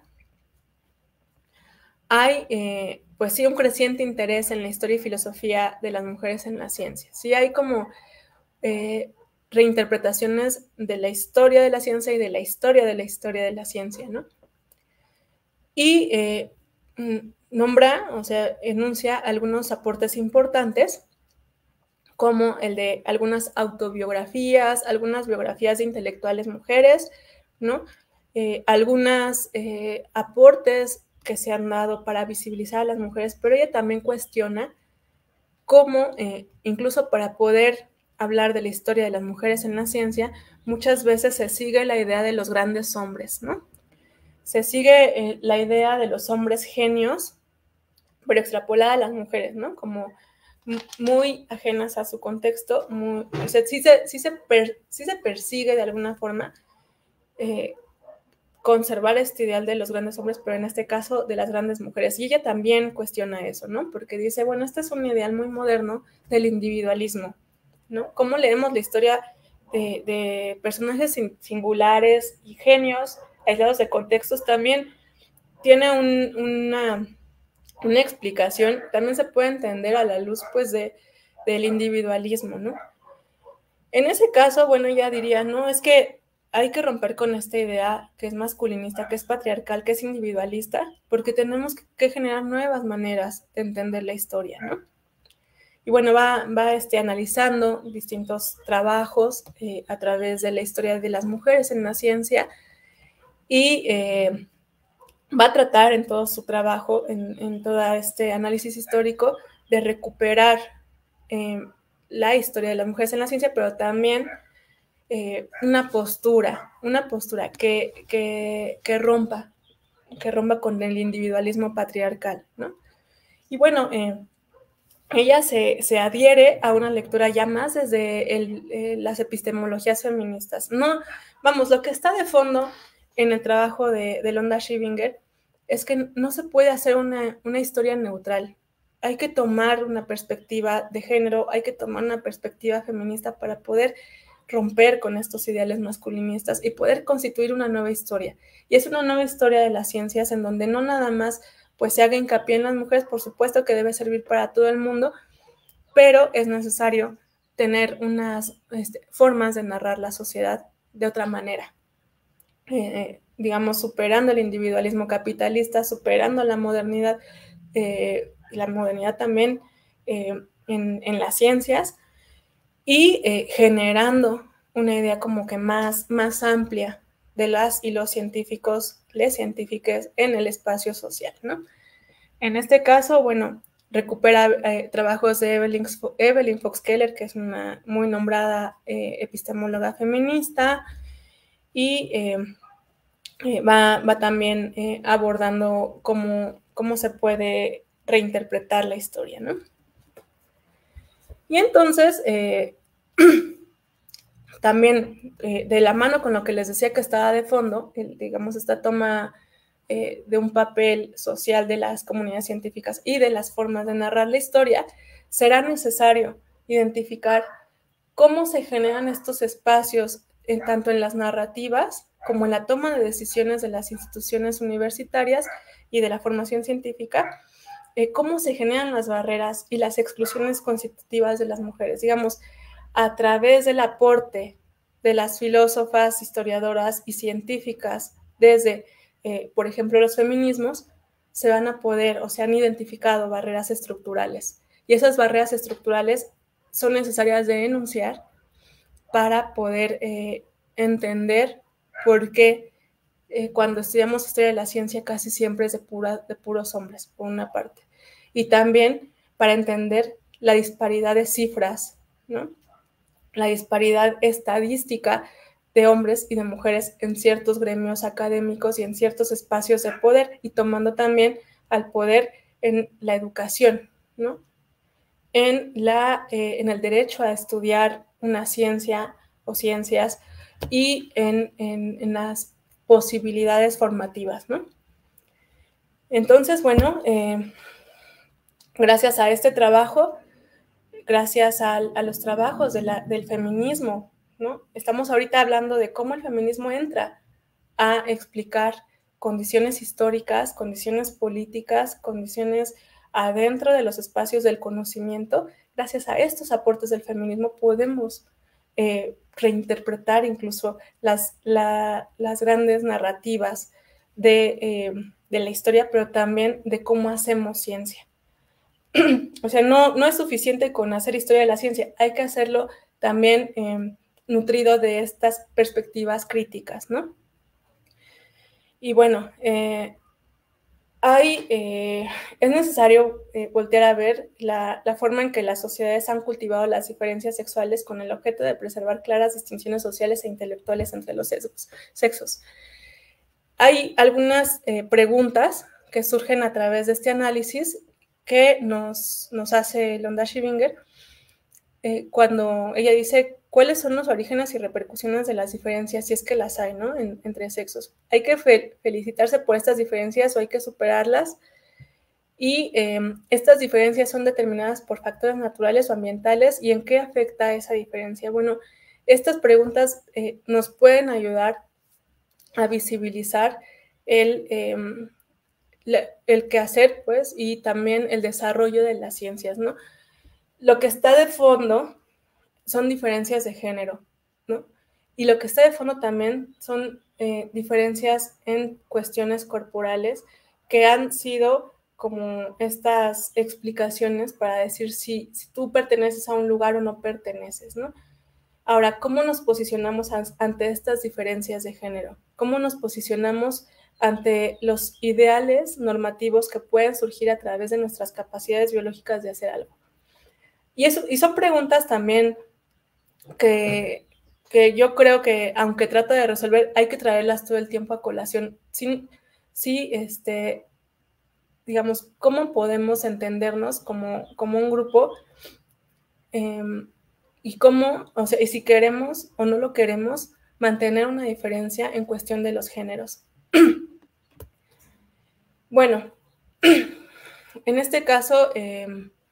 hay, eh, pues sí, un creciente interés en la historia y filosofía de las mujeres en la ciencia. Sí hay como eh, reinterpretaciones de la historia de la ciencia y de la historia de la historia de la ciencia, ¿no? Y eh, nombra, o sea, enuncia algunos aportes importantes, como el de algunas autobiografías, algunas biografías de intelectuales mujeres, ¿no? Eh, algunos eh, aportes que se han dado para visibilizar a las mujeres, pero ella también cuestiona cómo, eh, incluso para poder hablar de la historia de las mujeres en la ciencia, muchas veces se sigue la idea de los grandes hombres, ¿no? Se sigue eh, la idea de los hombres genios, pero extrapolada a las mujeres, ¿no? Como muy ajenas a su contexto, muy, o sea, sí se, sí se, per, sí se persigue de alguna forma eh, conservar este ideal de los grandes hombres, pero en este caso de las grandes mujeres. Y ella también cuestiona eso, ¿no? Porque dice, bueno, este es un ideal muy moderno del individualismo, ¿no? ¿Cómo leemos la historia de, de personajes singulares y genios aislados de contextos? También tiene un, una, una explicación, también se puede entender a la luz, pues, de, del individualismo, ¿no? En ese caso, bueno, ya diría, no, es que hay que romper con esta idea que es masculinista, que es patriarcal, que es individualista, porque tenemos que generar nuevas maneras de entender la historia, ¿no? Y bueno, va, va este, analizando distintos trabajos eh, a través de la historia de las mujeres en la ciencia y eh, va a tratar en todo su trabajo, en, en todo este análisis histórico, de recuperar eh, la historia de las mujeres en la ciencia, pero también Eh, una postura, una postura que, que, que rompa, que rompa con el individualismo patriarcal, ¿no? Y bueno, eh, ella se, se adhiere a una lectura ya más desde el, eh, las epistemologías feministas. No, vamos, lo que está de fondo en el trabajo de, de Londa-Schevinger es que no se puede hacer una, una historia neutral. Hay que tomar una perspectiva de género, hay que tomar una perspectiva feminista para poder romper con estos ideales masculinistas y poder constituir una nueva historia. Y es una nueva historia de las ciencias en donde no nada más pues se haga hincapié en las mujeres, por supuesto que debe servir para todo el mundo, pero es necesario tener unas este, formas de narrar la sociedad de otra manera. Eh, digamos, superando el individualismo capitalista, superando la modernidad, eh, la modernidad también eh, en, en las ciencias, y eh, generando una idea como que más, más amplia de las y los científicos, les científicas en el espacio social, ¿no? En este caso, bueno, recupera eh, trabajos de Evelyn, Evelyn Fox Keller, que es una muy nombrada eh, epistemóloga feminista, y eh, eh, va, va también eh, abordando cómo, cómo se puede reinterpretar la historia, ¿no? Y entonces, eh, también eh, de la mano con lo que les decía que estaba de fondo, el, digamos, esta toma eh, de un papel social de las comunidades científicas y de las formas de narrar la historia, será necesario identificar cómo se generan estos espacios, en, tanto en las narrativas como en la toma de decisiones de las instituciones universitarias y de la formación científica, eh, cómo se generan las barreras y las exclusiones constitutivas de las mujeres, digamos, a través del aporte de las filósofas, historiadoras y científicas desde, eh, por ejemplo, los feminismos, se van a poder o se han identificado barreras estructurales. Y esas barreras estructurales son necesarias de enunciar para poder eh, entender por qué eh, cuando estudiamos historia de la ciencia casi siempre es de, pura, de puros hombres, por una parte. Y también para entender la disparidad de cifras, ¿no? La disparidad estadística de hombres y de mujeres en ciertos gremios académicos y en ciertos espacios de poder, y tomando también al poder en la educación, ¿no? En, la, eh, en el derecho a estudiar una ciencia o ciencias y en, en, en las posibilidades formativas, ¿no? Entonces, bueno, eh, gracias a este trabajo, gracias a, a los trabajos de la, del feminismo, ¿no? Estamos ahorita hablando de cómo el feminismo entra a explicar condiciones históricas, condiciones políticas, condiciones adentro de los espacios del conocimiento. Gracias a estos aportes del feminismo podemos eh, reinterpretar incluso las, la, las grandes narrativas de, eh, de la historia, pero también de cómo hacemos ciencia. O sea, no, no es suficiente con hacer historia de la ciencia, hay que hacerlo también eh, nutrido de estas perspectivas críticas, ¿no? Y bueno, eh, hay, eh, es necesario eh, voltear a ver la, la forma en que las sociedades han cultivado las diferencias sexuales con el objeto de preservar claras distinciones sociales e intelectuales entre los sexos. sexos. Hay algunas eh, preguntas que surgen a través de este análisis que nos, nos hace Londa Shivinger eh, cuando ella dice cuáles son los orígenes y repercusiones de las diferencias, si es que las hay, ¿no? En, entre sexos. ¿Hay que fe felicitarse por estas diferencias o hay que superarlas? Y eh, estas diferencias son determinadas por factores naturales o ambientales, ¿y en qué afecta esa diferencia? Bueno, estas preguntas eh, nos pueden ayudar a visibilizar el, eh, el quehacer, pues, y también el desarrollo de las ciencias, ¿no? Lo que está de fondo son diferencias de género, ¿no? Y lo que está de fondo también son eh, diferencias en cuestiones corporales que han sido como estas explicaciones para decir si, si tú perteneces a un lugar o no perteneces, ¿no? Ahora, ¿cómo nos posicionamos ante estas diferencias de género? ¿Cómo nos posicionamos ante los ideales normativos que pueden surgir a través de nuestras capacidades biológicas de hacer algo? Y, eso, y son preguntas también que, que yo creo que, aunque trato de resolver, hay que traerlas todo el tiempo a colación. Sí, sí este, digamos, ¿cómo podemos entendernos como, como un grupo? Eh, y cómo, o sea, y si queremos o no lo queremos, mantener una diferencia en cuestión de los géneros. Bueno, en este caso, eh,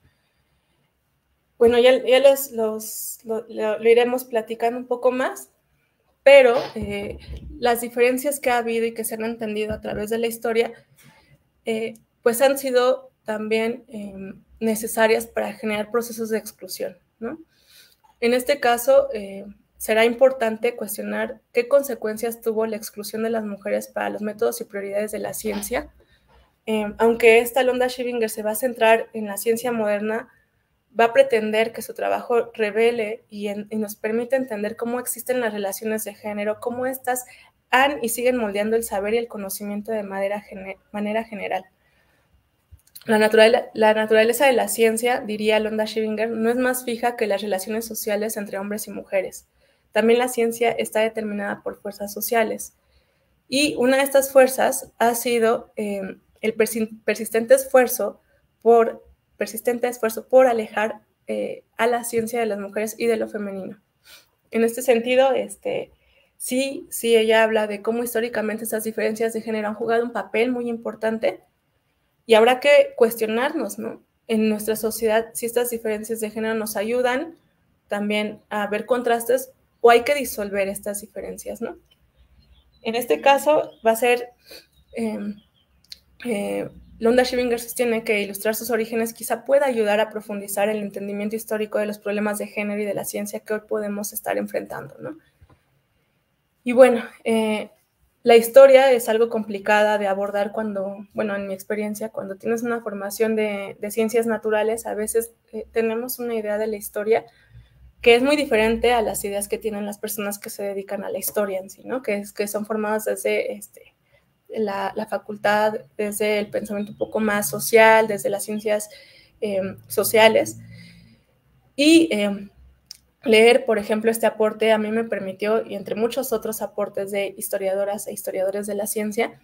bueno, ya, ya los, los, lo, lo, lo iremos platicando un poco más, pero eh, las diferencias que ha habido y que se han entendido a través de la historia, eh, pues han sido también eh, necesarias para generar procesos de exclusión, ¿no? En este caso, eh, será importante cuestionar qué consecuencias tuvo la exclusión de las mujeres para los métodos y prioridades de la ciencia. Eh, aunque esta Londa Shivinger se va a centrar en la ciencia moderna, va a pretender que su trabajo revele y, en, y nos permite entender cómo existen las relaciones de género, cómo éstas han y siguen moldeando el saber y el conocimiento de manera, gener, manera general. La, natural, la naturaleza de la ciencia, diría Londa Shivinger, no es más fija que las relaciones sociales entre hombres y mujeres. También la ciencia está determinada por fuerzas sociales. Y una de estas fuerzas ha sido eh, el persistente esfuerzo por, persistente esfuerzo por alejar eh, a la ciencia de las mujeres y de lo femenino. En este sentido, este, sí, sí, ella habla de cómo históricamente estas diferencias de género han jugado un papel muy importante. Y habrá que cuestionarnos, ¿no? En nuestra sociedad, si estas diferencias de género nos ayudan también a ver contrastes o hay que disolver estas diferencias, ¿no? En este caso va a ser, eh, eh, Londa Shivinger sostiene que ilustrar sus orígenes quizá pueda ayudar a profundizar el entendimiento histórico de los problemas de género y de la ciencia que hoy podemos estar enfrentando, ¿no? Y bueno, eh, la historia es algo complicada de abordar cuando, bueno, en mi experiencia, cuando tienes una formación de, de ciencias naturales, a veces eh, tenemos una idea de la historia que es muy diferente a las ideas que tienen las personas que se dedican a la historia en sí, ¿no? Que, es, que son formadas desde este, la, la facultad, desde el pensamiento un poco más social, desde las ciencias eh, sociales. Y eh, leer, por ejemplo, este aporte a mí me permitió, y entre muchos otros aportes de historiadoras e historiadores de la ciencia,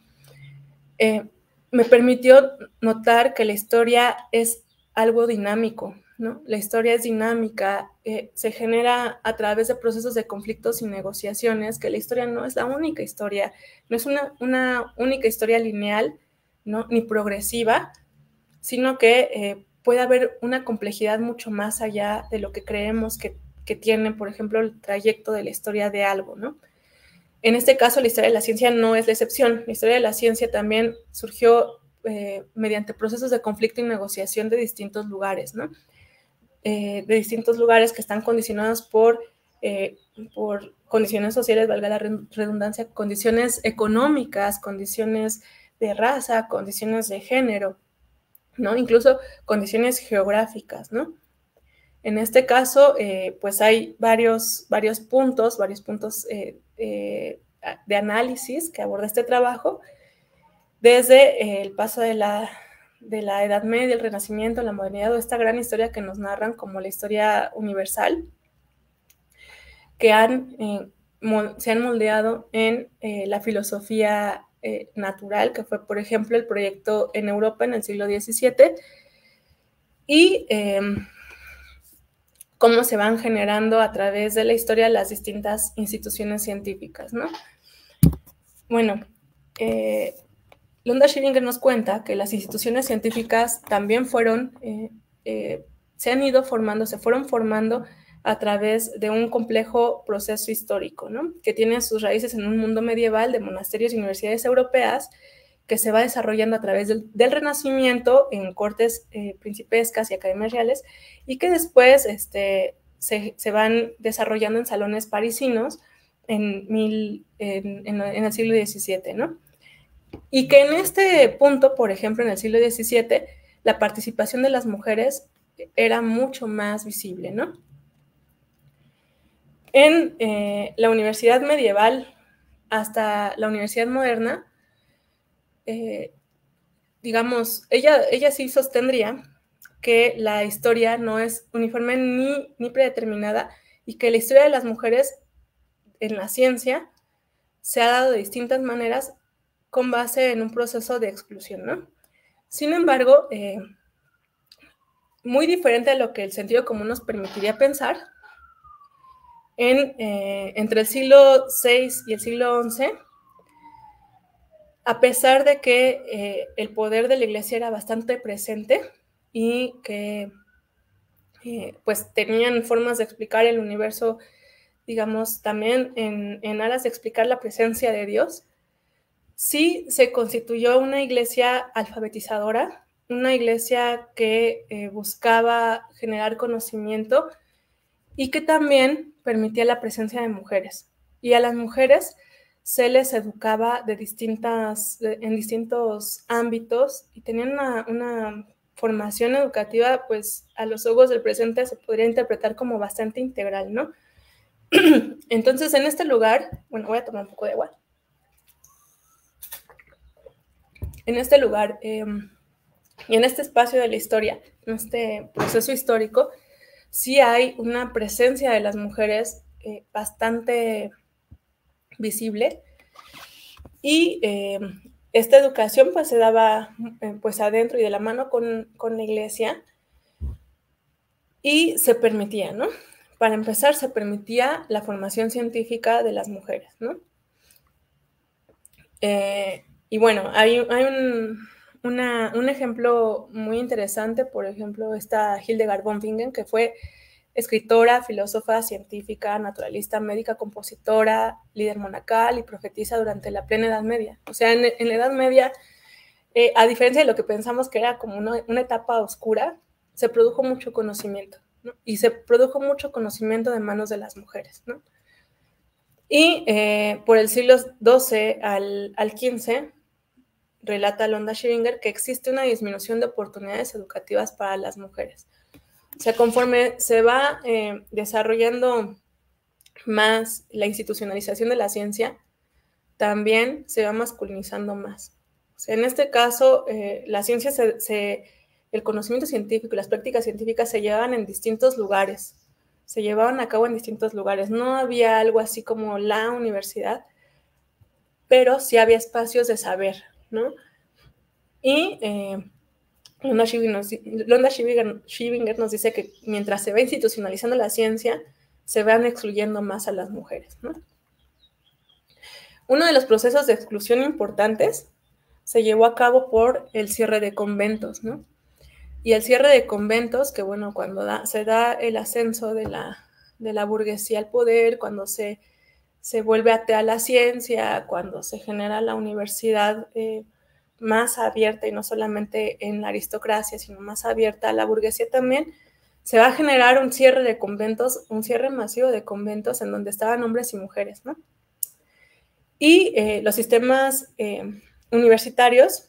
eh, me permitió notar que la historia es algo dinámico, ¿no? La historia es dinámica, eh, se genera a través de procesos de conflictos y negociaciones, que la historia no es la única historia, no es una, una única historia lineal, ¿no? Ni progresiva, sino que eh, puede haber una complejidad mucho más allá de lo que creemos que, que tiene, por ejemplo, el trayecto de la historia de algo, ¿no? En este caso, la historia de la ciencia no es la excepción. La historia de la ciencia también surgió eh, mediante procesos de conflicto y negociación de distintos lugares, ¿no? Eh, de distintos lugares que están condicionados por, eh, por condiciones sociales, valga la redundancia, condiciones económicas, condiciones de raza, condiciones de género, ¿no? Incluso condiciones geográficas, ¿no? En este caso, eh, pues hay varios, varios puntos, varios puntos eh, eh, de análisis que aborda este trabajo, desde eh, el paso de la, de la Edad Media, el Renacimiento, la modernidad, o esta gran historia que nos narran como la historia universal, que han, eh, se han moldeado en eh, la filosofía eh, natural, que fue, por ejemplo, el proyecto en Europa en el siglo diecisiete, y eh, cómo se van generando a través de la historia las distintas instituciones científicas, ¿no? Bueno, eh, Londa Schillinger nos cuenta que las instituciones científicas también fueron, eh, eh, se han ido formando, se fueron formando a través de un complejo proceso histórico, ¿no? Que tiene sus raíces en un mundo medieval de monasterios y universidades europeas, que se va desarrollando a través del, del Renacimiento en cortes eh, principescas y academias reales, y que después este, se, se van desarrollando en salones parisinos en, mil, en, en, en el siglo diecisiete, ¿no? Y que en este punto, por ejemplo, en el siglo diecisiete, la participación de las mujeres era mucho más visible, ¿no? En eh, la universidad medieval hasta la universidad moderna, eh, digamos, ella, ella sí sostendría que la historia no es uniforme ni, ni predeterminada, y que la historia de las mujeres en la ciencia se ha dado de distintas maneras con base en un proceso de exclusión, ¿no? Sin embargo, eh, muy diferente a lo que el sentido común nos permitiría pensar, en, eh, entre el siglo seis y el siglo once, a pesar de que eh, el poder de la iglesia era bastante presente y que eh, pues tenían formas de explicar el universo, digamos, también en, en aras de explicar la presencia de Dios, sí se constituyó una iglesia alfabetizadora, una iglesia que eh, buscaba generar conocimiento y que también permitía la presencia de mujeres. Y a las mujeres se les educaba de distintas, de, en distintos ámbitos, y tenían una, una formación educativa, pues a los ojos del presente se podría interpretar como bastante integral, ¿no? Entonces, en este lugar, bueno, voy a tomar un poco de agua. En este lugar eh, y en este espacio de la historia, en este proceso histórico, sí hay una presencia de las mujeres eh, bastante visible, y eh, esta educación pues se daba eh, pues adentro y de la mano con, con la iglesia, y se permitía, ¿no? Para empezar, se permitía la formación científica de las mujeres, ¿no? Eh, y bueno, hay, hay un, una, un ejemplo muy interesante, por ejemplo, esta Hildegard von Bingen, que fue escritora, filósofa, científica, naturalista, médica, compositora, líder monacal y profetisa durante la plena Edad Media. O sea, en, en la Edad Media, eh, a diferencia de lo que pensamos que era como una, una etapa oscura, se produjo mucho conocimiento, ¿no? Y se produjo mucho conocimiento de manos de las mujeres, ¿no? Y eh, por el siglo doce al, al quince, relata Londa Schillinger que existe una disminución de oportunidades educativas para las mujeres. O sea, conforme se va eh, desarrollando más la institucionalización de la ciencia, también se va masculinizando más. O sea, en este caso, eh, la ciencia, se, se, el conocimiento científico y las prácticas científicas se llevaban en distintos lugares, se llevaban a cabo en distintos lugares. No había algo así como la universidad, pero sí había espacios de saber, ¿no? Y eh, Londa Shiebinger nos, Londa Shiebinger nos dice que mientras se va institucionalizando la ciencia, se van excluyendo más a las mujeres, ¿no? Uno de los procesos de exclusión importantes se llevó a cabo por el cierre de conventos, ¿no? Y el cierre de conventos, que bueno, cuando da, se da el ascenso de la, de la burguesía al poder, cuando se, se vuelve atea la ciencia, cuando se genera la universidad eh, más abierta, y no solamente en la aristocracia, sino más abierta a la burguesía también, se va a generar un cierre de conventos, un cierre masivo de conventos en donde estaban hombres y mujeres, ¿no? Y eh, los sistemas eh, universitarios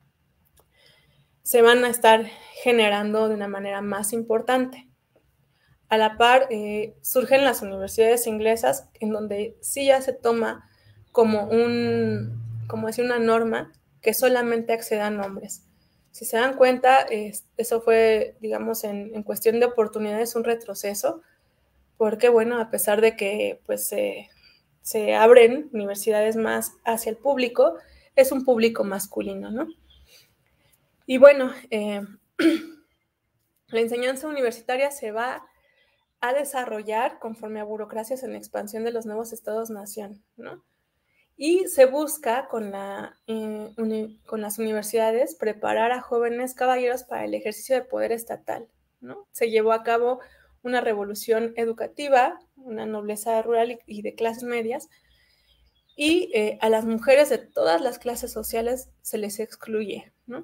se van a estar generando de una manera más importante. A la par, eh, surgen las universidades inglesas, en donde sí ya se toma como, un, como decir, una norma que solamente accedan hombres. Si se dan cuenta, eh, eso fue, digamos, en, en cuestión de oportunidades un retroceso, porque, bueno, a pesar de que pues, eh, se abren universidades más hacia el público, es un público masculino, ¿no? Y bueno, eh, la enseñanza universitaria se va a desarrollar conforme a burocracias en la expansión de los nuevos estados-nación, ¿no? Y se busca con, la, eh, uni, con las universidades preparar a jóvenes caballeros para el ejercicio de poder estatal, ¿no? Se llevó a cabo una revolución educativa, una nobleza rural y de clases medias, y eh, a las mujeres de todas las clases sociales se les excluye, ¿no?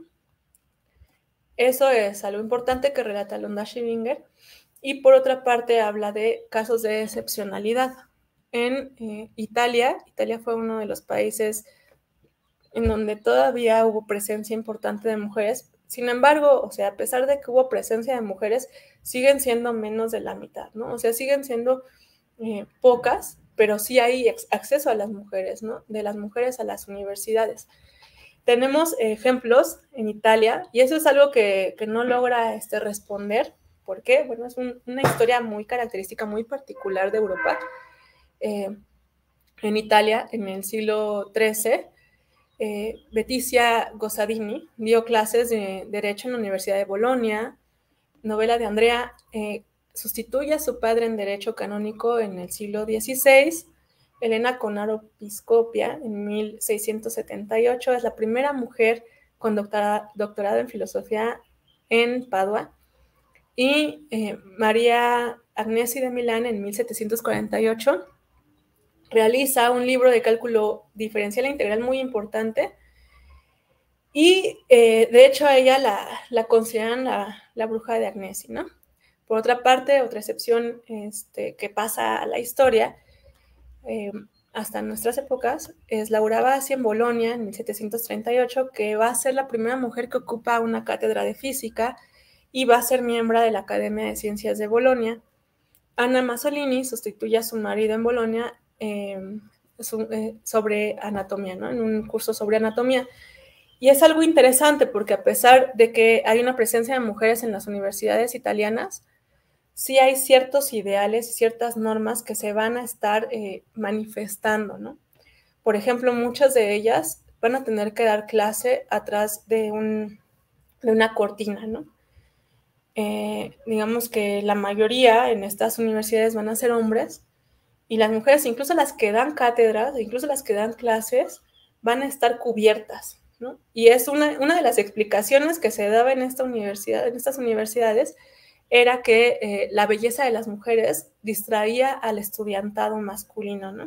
Eso es algo importante que relata Londa Shiebinger. Y por otra parte habla de casos de excepcionalidad. En eh, Italia, Italia fue uno de los países en donde todavía hubo presencia importante de mujeres. Sin embargo, o sea, a pesar de que hubo presencia de mujeres, siguen siendo menos de la mitad, ¿no? O sea, siguen siendo eh, pocas, pero sí hay acceso a las mujeres, ¿no? De las mujeres a las universidades. Tenemos ejemplos en Italia, y eso es algo que, que no logra este, responder. ¿Por qué? Bueno, es un, una historia muy característica, muy particular de Europa. Eh, en Italia, en el siglo trece, eh, Letizia Gossadini dio clases de Derecho en la Universidad de Bolonia. Novela de Andrea eh, sustituye a su padre en Derecho Canónico en el siglo dieciséis. Elena Conaro Piscopia, en mil seiscientos setenta y ocho, es la primera mujer con doctora, doctorado en filosofía en Padua. Y eh, María Agnesi de Milán, en mil setecientos cuarenta y ocho, realiza un libro de cálculo diferencial e integral muy importante. Y eh, de hecho a ella la, la consideran la, la bruja de Agnesi, ¿no? Por otra parte, otra excepción este, que pasa a la historia, eh, hasta nuestras épocas, es Laura Bassi en Bolonia, en mil setecientos treinta y ocho, que va a ser la primera mujer que ocupa una cátedra de física y va a ser miembro de la Academia de Ciencias de Bolonia. Anna Masolini sustituye a su marido en Bolonia eh, su, eh, sobre anatomía, ¿no? En un curso sobre anatomía. Y es algo interesante porque a pesar de que hay una presencia de mujeres en las universidades italianas, sí hay ciertos ideales, ciertas normas que se van a estar eh, manifestando, ¿no? Por ejemplo, muchas de ellas van a tener que dar clase atrás de, un, de una cortina, ¿no? Eh, digamos que la mayoría en estas universidades van a ser hombres, y las mujeres, incluso las que dan cátedras, incluso las que dan clases, van a estar cubiertas, ¿no? Y es una, una de las explicaciones que se daba en, esta universidad, en estas universidades, era que eh, la belleza de las mujeres distraía al estudiantado masculino, ¿no?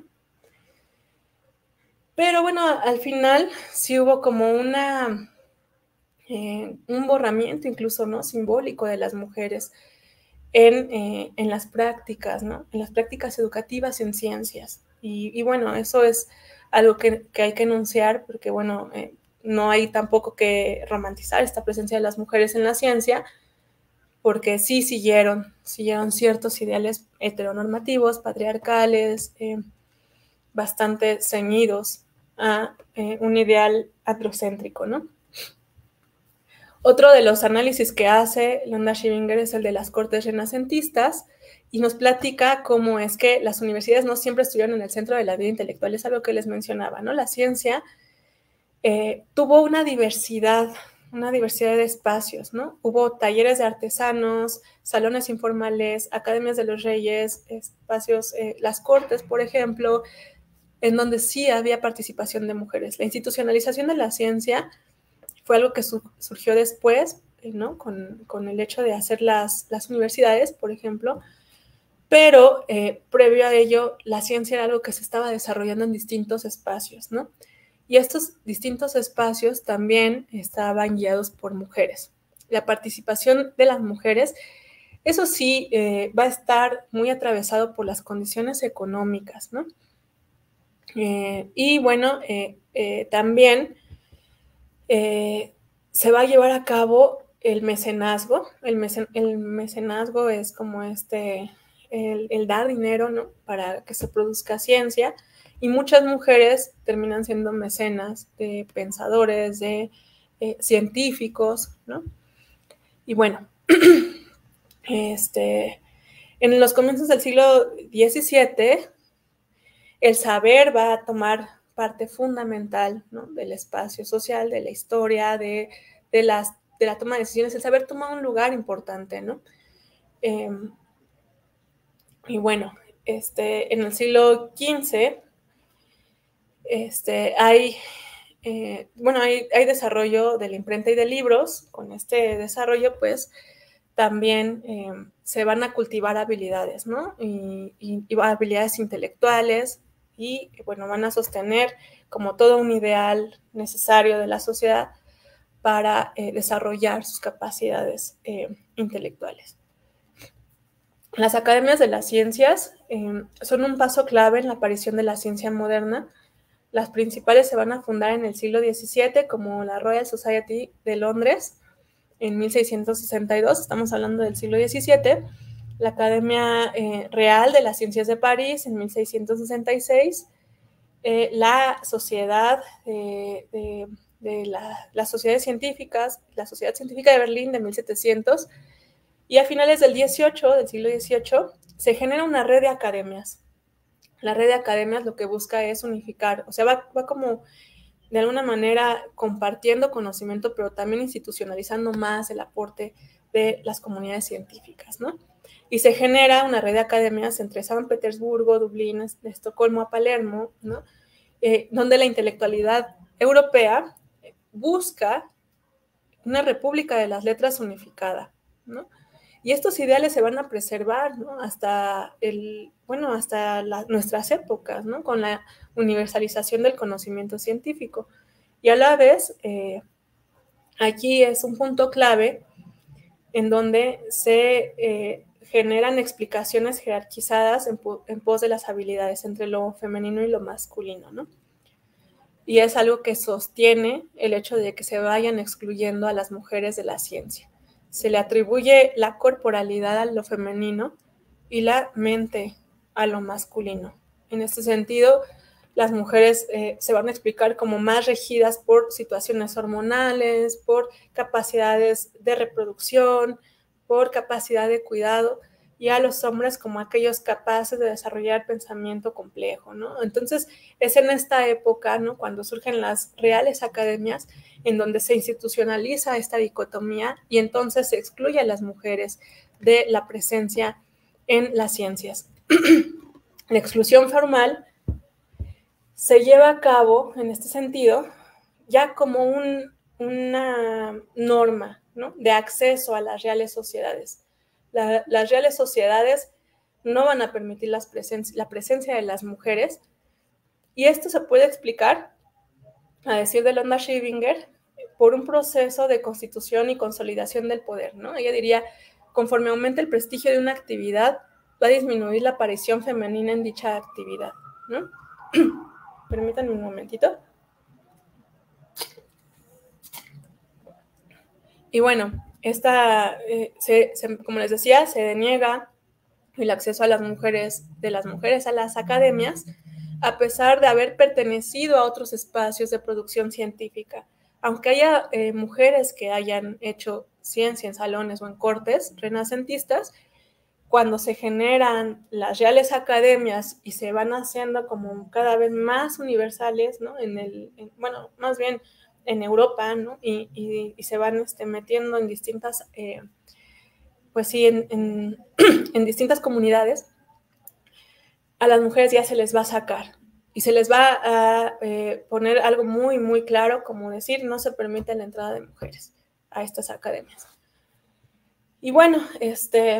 Pero bueno, al final sí hubo como una, eh, un borramiento incluso, ¿no? Simbólico de las mujeres en, eh, en las prácticas, ¿no? En las prácticas educativas en ciencias. Y, y bueno, eso es algo que, que hay que enunciar porque, bueno, eh, no hay tampoco que romantizar esta presencia de las mujeres en la ciencia, porque sí siguieron, siguieron ciertos ideales heteronormativos, patriarcales, eh, bastante ceñidos a eh, un ideal androcéntrico, ¿no? Otro de los análisis que hace Londa Shiebinger es el de las cortes renacentistas, y nos platica cómo es que las universidades no siempre estuvieron en el centro de la vida intelectual. Es algo que les mencionaba, ¿no? La ciencia eh, tuvo una diversidad una diversidad de espacios, ¿no? Hubo talleres de artesanos, salones informales, academias de los reyes, espacios, eh, las cortes, por ejemplo, en donde sí había participación de mujeres. La institucionalización de la ciencia fue algo que su surgió después, ¿no? Con, con el hecho de hacer las, las universidades, por ejemplo, pero eh, previo a ello, la ciencia era algo que se estaba desarrollando en distintos espacios, ¿no? Y estos distintos espacios también estaban guiados por mujeres. La participación de las mujeres, eso sí, eh, va a estar muy atravesado por las condiciones económicas, ¿no? Eh, y bueno, eh, eh, también eh, se va a llevar a cabo el mecenazgo. El, mecen el mecenazgo es como este, el, el dar dinero, ¿no? Para que se produzca ciencia. Y muchas mujeres terminan siendo mecenas de pensadores, de eh, científicos, ¿no? Y bueno, este, en los comienzos del siglo diecisiete, el saber va a tomar parte fundamental, ¿no? Del espacio social, de la historia, de, de, las, de la toma de decisiones. El saber toma un lugar importante, ¿no? Eh, y bueno, este, en el siglo quince, este, hay, eh, bueno, hay, hay desarrollo de la imprenta y de libros. Con este desarrollo, pues, también eh, se van a cultivar habilidades, ¿no? Y, y, y habilidades intelectuales, y bueno, van a sostener como todo un ideal necesario de la sociedad para eh, desarrollar sus capacidades eh, intelectuales. Las academias de las ciencias eh, son un paso clave en la aparición de la ciencia moderna. Las principales se van a fundar en el siglo diecisiete, como la Royal Society de Londres, en mil seiscientos sesenta y dos, estamos hablando del siglo diecisiete, la Academia eh, Real de las Ciencias de París en mil seiscientos sesenta y seis, eh, la Sociedad de, de, de la, las Sociedades Científicas, la Sociedad Científica de Berlín de mil setecientos, y a finales del dieciocho, del siglo dieciocho, se genera una red de academias. La red de academias lo que busca es unificar, o sea, va, va como de alguna manera compartiendo conocimiento, pero también institucionalizando más el aporte de las comunidades científicas, ¿no? Y se genera una red de academias entre San Petersburgo, Dublín, de Estocolmo a Palermo, ¿no? Eh, donde la intelectualidad europea busca una república de las letras unificada, ¿no? Y estos ideales se van a preservar, ¿no? Hasta el, bueno, hasta la, nuestras épocas, ¿no? Con la universalización del conocimiento científico. Y a la vez, eh, aquí es un punto clave en donde se eh, generan explicaciones jerarquizadas en, en pos de las habilidades entre lo femenino y lo masculino, ¿no? Y es algo que sostiene el hecho de que se vayan excluyendo a las mujeres de la ciencia. Se le atribuye la corporalidad a lo femenino y la mente a lo masculino. En este sentido, las mujeres eh, se van a explicar como más regidas por situaciones hormonales, por capacidades de reproducción, por capacidad de cuidado, y a los hombres como aquellos capaces de desarrollar pensamiento complejo, ¿no? Entonces, es en esta época, ¿no?, cuando surgen las reales academias, en donde se institucionaliza esta dicotomía y entonces se excluye a las mujeres de la presencia en las ciencias. La exclusión formal se lleva a cabo, en este sentido, ya como un, una norma, ¿no?, de acceso a las reales sociedades. La, las reales sociedades no van a permitir las presen la presencia de las mujeres, y esto se puede explicar, a decir de Londa Schivinger, por un proceso de constitución y consolidación del poder, ¿no? Ella diría, conforme aumenta el prestigio de una actividad, va a disminuir la aparición femenina en dicha actividad, ¿no? Permítanme un momentito. Y bueno, esta, eh, se, se, como les decía, se deniega el acceso a las mujeres, de las mujeres a las academias, a pesar de haber pertenecido a otros espacios de producción científica. Aunque haya eh, mujeres que hayan hecho ciencia en salones o en cortes renacentistas, cuando se generan las reales academias y se van haciendo como cada vez más universales, ¿no? En el, en, bueno, más bien en Europa, ¿no? Y, y, y se van este, metiendo en distintas, eh, pues sí, en, en, en distintas comunidades, a las mujeres ya se les va a sacar y se les va a eh, poner algo muy, muy claro, como decir, no se permite la entrada de mujeres a estas academias. Y bueno, este,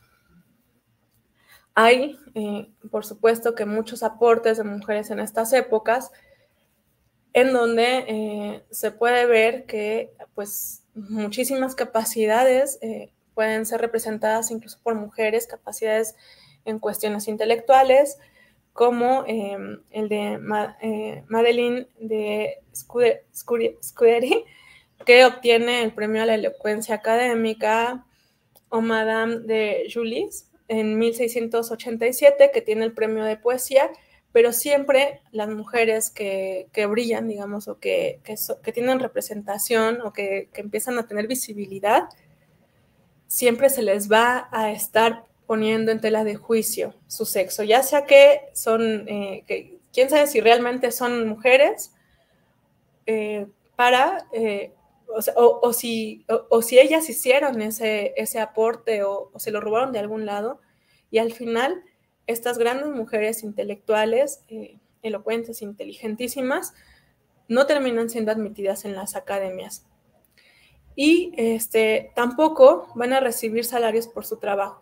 hay, eh, por supuesto, que muchos aportes de mujeres en estas épocas, en donde eh, se puede ver que pues, muchísimas capacidades eh, pueden ser representadas incluso por mujeres, capacidades en cuestiones intelectuales, como eh, el de Ma eh, Madeleine de Scuderi, que obtiene el premio a la elocuencia académica, o Madame de Julis en mil seiscientos ochenta y siete, que tiene el premio de poesía, pero siempre las mujeres que, que brillan, digamos, o que, que, so, que tienen representación o que, que empiezan a tener visibilidad, siempre se les va a estar poniendo en tela de juicio su sexo, ya sea que son, eh, que, quién sabe si realmente son mujeres, eh, para, eh, o, sea, o, o, si, o, o si ellas hicieron ese, ese aporte o, o se lo robaron de algún lado, y al final estas grandes mujeres intelectuales, eh, elocuentes, inteligentísimas, no terminan siendo admitidas en las academias. Y este, tampoco van a recibir salarios por su trabajo.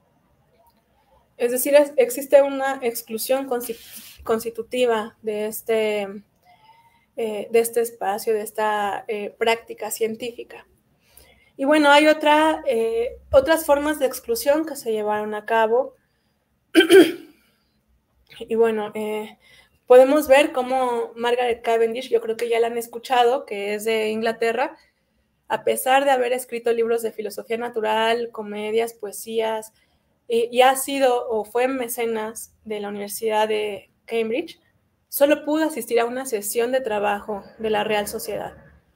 Es decir, es, existe una exclusión constitutiva de este, eh, de este espacio, de esta eh, práctica científica. Y bueno, hay otra, eh, otras formas de exclusión que se llevaron a cabo. Y bueno, eh, podemos ver cómo Margaret Cavendish, yo creo que ya la han escuchado, que es de Inglaterra, a pesar de haber escrito libros de filosofía natural, comedias, poesías, y, y ha sido o fue mecenas de la Universidad de Cambridge, solo pudo asistir a una sesión de trabajo de la Real Sociedad.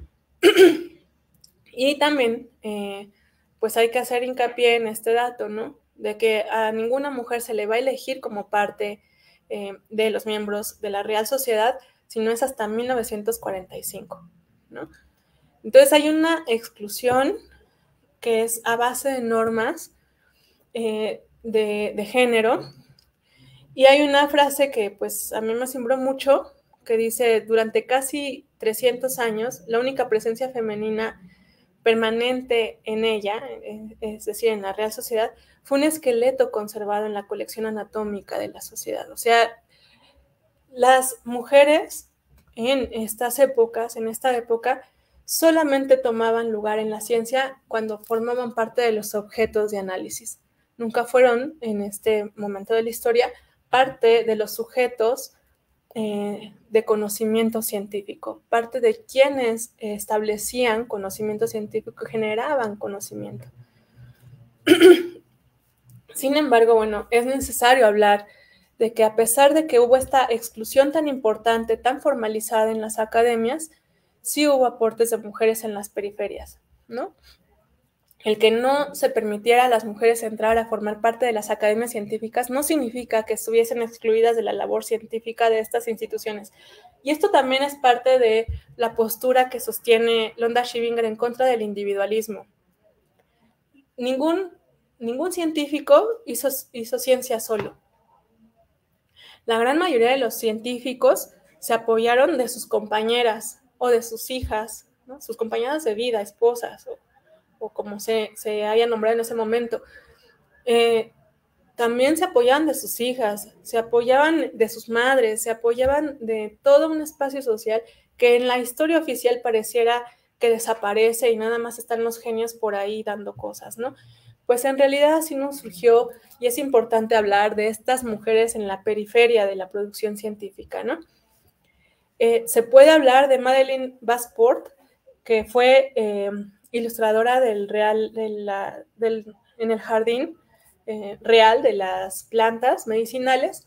Y también, eh, pues hay que hacer hincapié en este dato, ¿no? De que a ninguna mujer se le va a elegir como parte eh, de los miembros de la Real Sociedad, sino es hasta mil novecientos cuarenta y cinco, ¿no? Entonces hay una exclusión que es a base de normas eh, de, de género, y hay una frase que pues a mí me asombró mucho, que dice: durante casi trescientos años, la única presencia femenina permanente en ella, es decir, en la Real Sociedad, fue un esqueleto conservado en la colección anatómica de la sociedad. O sea, las mujeres en estas épocas, en esta época, solamente tomaban lugar en la ciencia cuando formaban parte de los objetos de análisis. Nunca fueron, en este momento de la historia, parte de los sujetos eh, de conocimiento científico, parte de quienes eh, establecían conocimiento científico, generaban conocimiento. Sin embargo, bueno, es necesario hablar de que a pesar de que hubo esta exclusión tan importante, tan formalizada en las academias, sí hubo aportes de mujeres en las periferias, ¿no? El que no se permitiera a las mujeres entrar a formar parte de las academias científicas no significa que estuviesen excluidas de la labor científica de estas instituciones. Y esto también es parte de la postura que sostiene Londa Shivinger en contra del individualismo. Ningún, ningún científico hizo, hizo ciencia solo. La gran mayoría de los científicos se apoyaron de sus compañeras o de sus hijas, ¿no? Sus compañeras de vida, esposas, o, o como se, se haya nombrado en ese momento. Eh, también se apoyaban de sus hijas, se apoyaban de sus madres, se apoyaban de todo un espacio social que en la historia oficial pareciera que desaparece y nada más están los genios por ahí dando cosas, ¿no? Pues en realidad así nos surgió, y es importante hablar de estas mujeres en la periferia de la producción científica, ¿no? Eh, se puede hablar de Madeleine Basport, que fue eh, ilustradora del Real, de la, del, en el jardín eh, real de las plantas medicinales,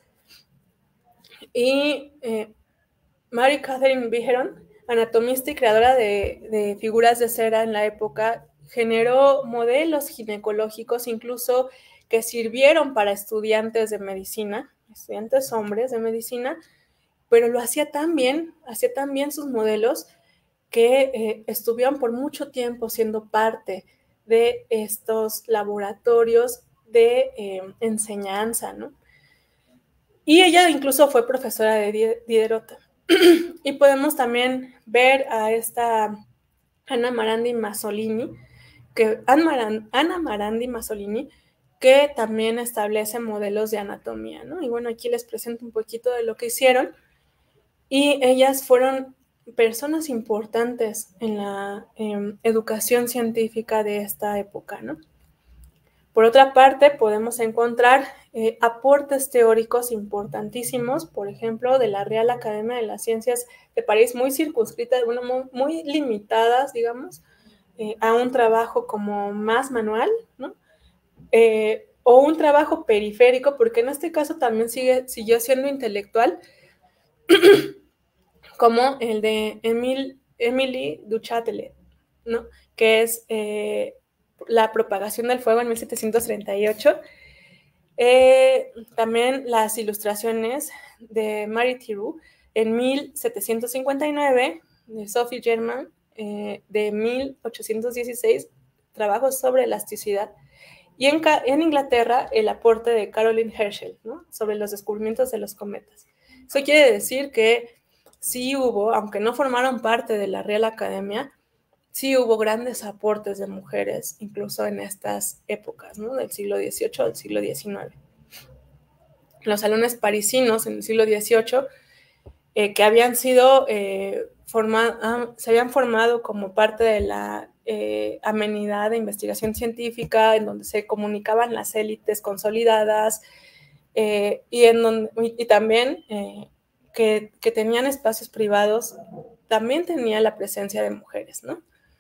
y eh, Mary Catherine Bigeron, anatomista y creadora de, de figuras de cera en la época, generó modelos ginecológicos incluso que sirvieron para estudiantes de medicina, estudiantes hombres de medicina, pero lo hacía tan bien, hacía tan bien sus modelos, que eh, estuvieron por mucho tiempo siendo parte de estos laboratorios de eh, enseñanza, ¿no? Y ella incluso fue profesora de Diderot. Y podemos también ver a esta Anna Marandi Masolini, que Anna Marandi Masolini, que también establece modelos de anatomía, ¿no? Y bueno, aquí les presento un poquito de lo que hicieron. Y ellas fueron personas importantes en la eh, educación científica de esta época, ¿no? Por otra parte, podemos encontrar eh, aportes teóricos importantísimos, por ejemplo, de la Real Academia de las Ciencias de París, muy circunscritas, bueno, muy, muy limitadas, digamos, eh, a un trabajo como más manual, ¿no? Eh, o un trabajo periférico, porque en este caso también sigue, siguió siendo intelectual, como el de Emile, Émilie du Châtelet, ¿no? Que es eh, la propagación del fuego en mil setecientos treinta y ocho. Eh, también las ilustraciones de Marie Thiroux en mil setecientos cincuenta y nueve, de Sophie Germain, eh, de mil ochocientos dieciséis, trabajos sobre elasticidad. Y en, en Inglaterra, el aporte de Caroline Herschel, ¿no? Sobre los descubrimientos de los cometas. Eso quiere decir que sí hubo, aunque no formaron parte de la Real Academia, sí hubo grandes aportes de mujeres, incluso en estas épocas, ¿no? Del siglo dieciocho al siglo diecinueve. Los salones parisinos en el siglo dieciocho, eh, que habían sido, eh, forma, se habían formado como parte de la eh, amenidad de investigación científica, en donde se comunicaban las élites consolidadas, eh, y, en donde, y, y también eh, que, que tenían espacios privados, también tenía la presencia de mujeres, ¿no?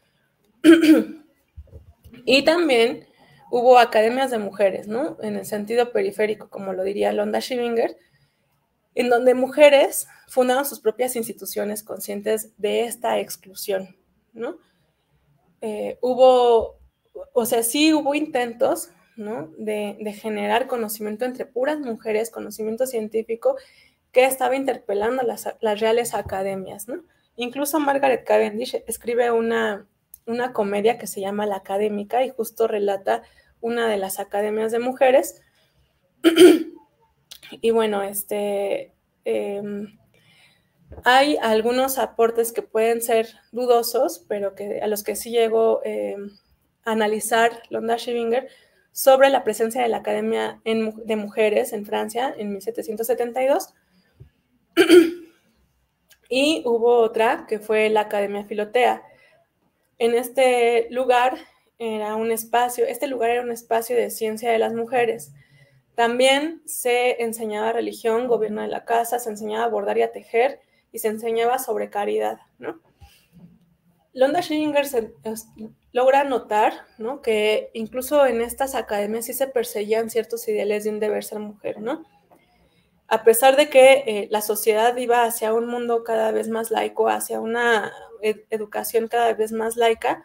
Y también hubo academias de mujeres, ¿no? En el sentido periférico, como lo diría Londa Schivinger, en donde mujeres fundaron sus propias instituciones conscientes de esta exclusión, ¿no? Eh, hubo, o sea, sí hubo intentos, ¿no? De, de generar conocimiento entre puras mujeres, conocimiento científico, que estaba interpelando a las, las reales academias, ¿no? Incluso Margaret Cavendish escribe una, una comedia que se llama La Académica y justo relata una de las academias de mujeres. Y bueno, este, eh, hay algunos aportes que pueden ser dudosos, pero que, a los que sí llegó eh, a analizar Londa Schivinger sobre la presencia de la Academia en, de Mujeres en Francia en mil setecientos setenta y dos. Y hubo otra que fue la Academia Filotea. En este lugar era un espacio, este lugar era un espacio de ciencia de las mujeres. También se enseñaba religión, gobierno de la casa, se enseñaba a bordar y a tejer y se enseñaba sobre caridad, ¿no? Londa Schivinger se, es, logra notar, ¿no? Que incluso en estas academias sí se perseguían ciertos ideales de un deber ser mujer, ¿no? A pesar de que eh, la sociedad iba hacia un mundo cada vez más laico, hacia una ed educación cada vez más laica,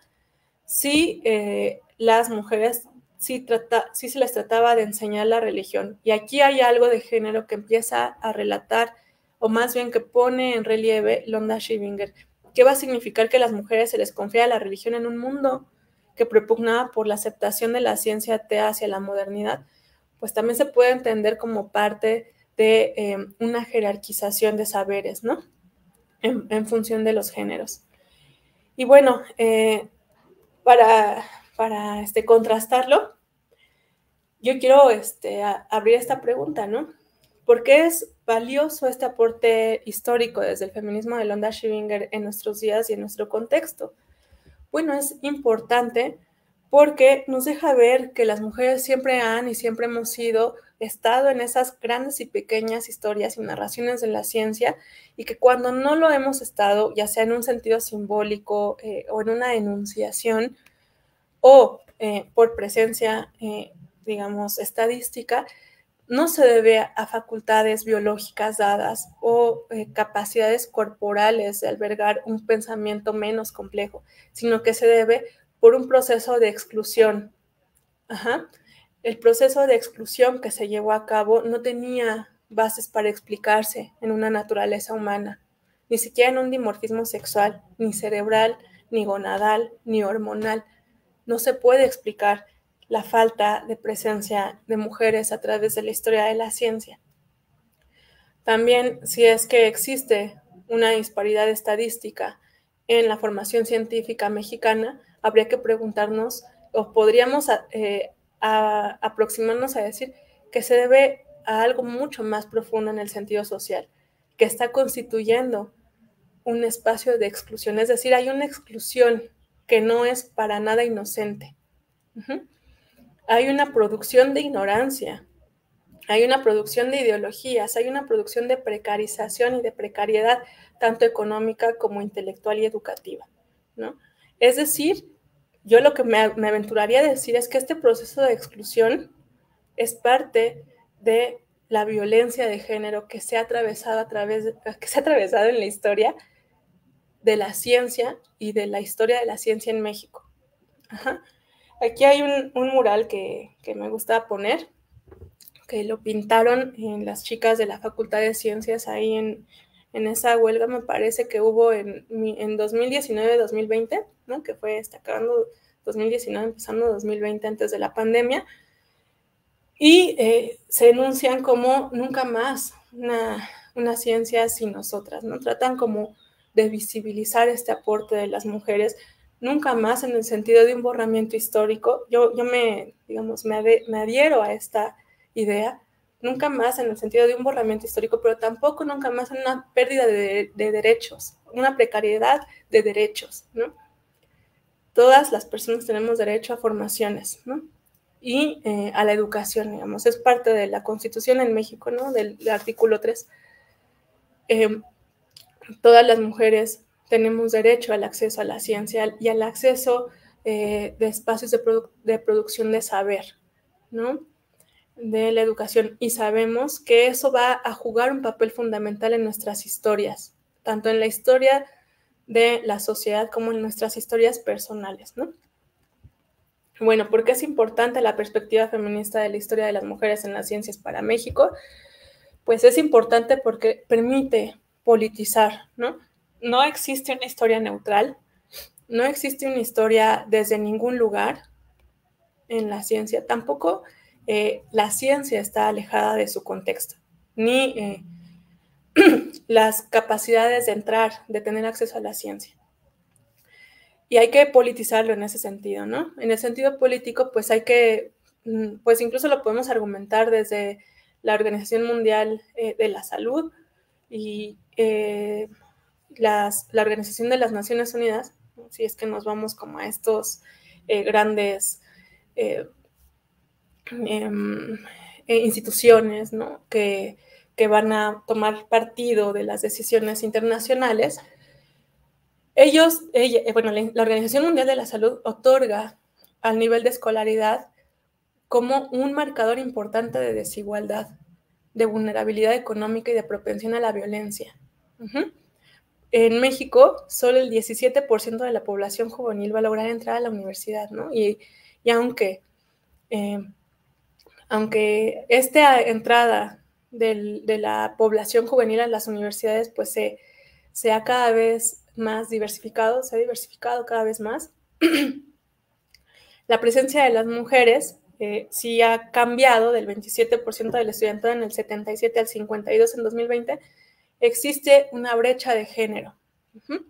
sí eh, las mujeres sí, trata, sí se les trataba de enseñar la religión. Y aquí hay algo de género que empieza a relatar, o más bien que pone en relieve Londa Schivinger. ¿Qué va a significar que a las mujeres se les confía la religión en un mundo que propugnaba por la aceptación de la ciencia atea hacia la modernidad? Pues también se puede entender como parte de eh, una jerarquización de saberes, ¿no? En, en función de los géneros. Y bueno, eh, para, para este, contrastarlo, yo quiero este, a, abrir esta pregunta, ¿no? ¿Por qué es valioso este aporte histórico desde el feminismo de Londa Schivinger en nuestros días y en nuestro contexto? Bueno, es importante porque nos deja ver que las mujeres siempre han y siempre hemos sido, estado en esas grandes y pequeñas historias y narraciones de la ciencia, y que cuando no lo hemos estado, ya sea en un sentido simbólico eh, o en una enunciación, o eh, por presencia, eh, digamos, estadística, no se debe a facultades biológicas dadas o eh, capacidades corporales de albergar un pensamiento menos complejo, sino que se debe por un proceso de exclusión. Ajá. El proceso de exclusión que se llevó a cabo no tenía bases para explicarse en una naturaleza humana, ni siquiera en un dimorfismo sexual, ni cerebral, ni gonadal, ni hormonal. No se puede explicar la falta de presencia de mujeres a través de la historia de la ciencia. También, si es que existe una disparidad estadística en la formación científica mexicana, habría que preguntarnos, o podríamos eh, a, aproximarnos a decir que se debe a algo mucho más profundo en el sentido social, que está constituyendo un espacio de exclusión. Es decir, hay una exclusión que no es para nada inocente. Uh-huh. Hay una producción de ignorancia, hay una producción de ideologías, hay una producción de precarización y de precariedad, tanto económica como intelectual y educativa, ¿no? Es decir, yo lo que me, me aventuraría a decir es que este proceso de exclusión es parte de la violencia de género que se ha atravesado, a través de, que se ha atravesado en la historia de la ciencia y de la historia de la ciencia en México. Ajá. Aquí hay un, un mural que, que me gusta poner, que lo pintaron en las chicas de la Facultad de Ciencias ahí en, en esa huelga, me parece que hubo en, en dos mil diecinueve dos mil veinte, ¿no? Que fue hasta acabando dos mil diecinueve, empezando dos mil veinte, antes de la pandemia, y eh, se enuncian como nunca más una, una ciencia sin nosotras, ¿no? Tratan como de visibilizar este aporte de las mujeres, nunca más en el sentido de un borramiento histórico. Yo, yo me, digamos, me, ade, me adhiero a esta idea, nunca más en el sentido de un borramiento histórico, pero tampoco nunca más en una pérdida de, de derechos, una precariedad de derechos, ¿no? Todas las personas tenemos derecho a formaciones, ¿no? Y eh, a la educación, digamos, es parte de la Constitución en México, ¿no? Del, del artículo tres. Eh, todas las mujeres tenemos derecho al acceso a la ciencia y al acceso eh, de espacios de, produ de producción de saber, ¿no? De la educación, y sabemos que eso va a jugar un papel fundamental en nuestras historias, tanto en la historia de la sociedad como en nuestras historias personales, ¿no? Bueno, ¿por qué es importante la perspectiva feminista de la historia de las mujeres en las ciencias para México? Pues es importante porque permite politizar, ¿no? No existe una historia neutral, no existe una historia desde ningún lugar en la ciencia, tampoco eh, la ciencia está alejada de su contexto, ni eh, las capacidades de entrar, de tener acceso a la ciencia. Y hay que politizarlo en ese sentido, ¿no? En el sentido político, pues hay que, pues incluso lo podemos argumentar desde la Organización Mundial eh, de la Salud y eh, las, la Organización de las Naciones Unidas, ¿no? Si es que nos vamos como a estos eh, grandes eh, eh, instituciones, ¿no? que, que van a tomar partido de las decisiones internacionales. Ellos, ella, bueno, la, la Organización Mundial de la Salud otorga al nivel de escolaridad como un marcador importante de desigualdad, de vulnerabilidad económica y de propensión a la violencia. Uh-huh. En México, solo el diecisiete por ciento de la población juvenil va a lograr entrar a la universidad, ¿no? Y, y aunque, eh, aunque esta entrada del, de la población juvenil a las universidades, pues se, sea cada vez más diversificado, se ha diversificado cada vez más. La presencia de las mujeres eh, sí ha cambiado del veintisiete por ciento del estudiantado en el setenta y siete al cincuenta y dos en dos mil veinte. Existe una brecha de género. Uh-huh.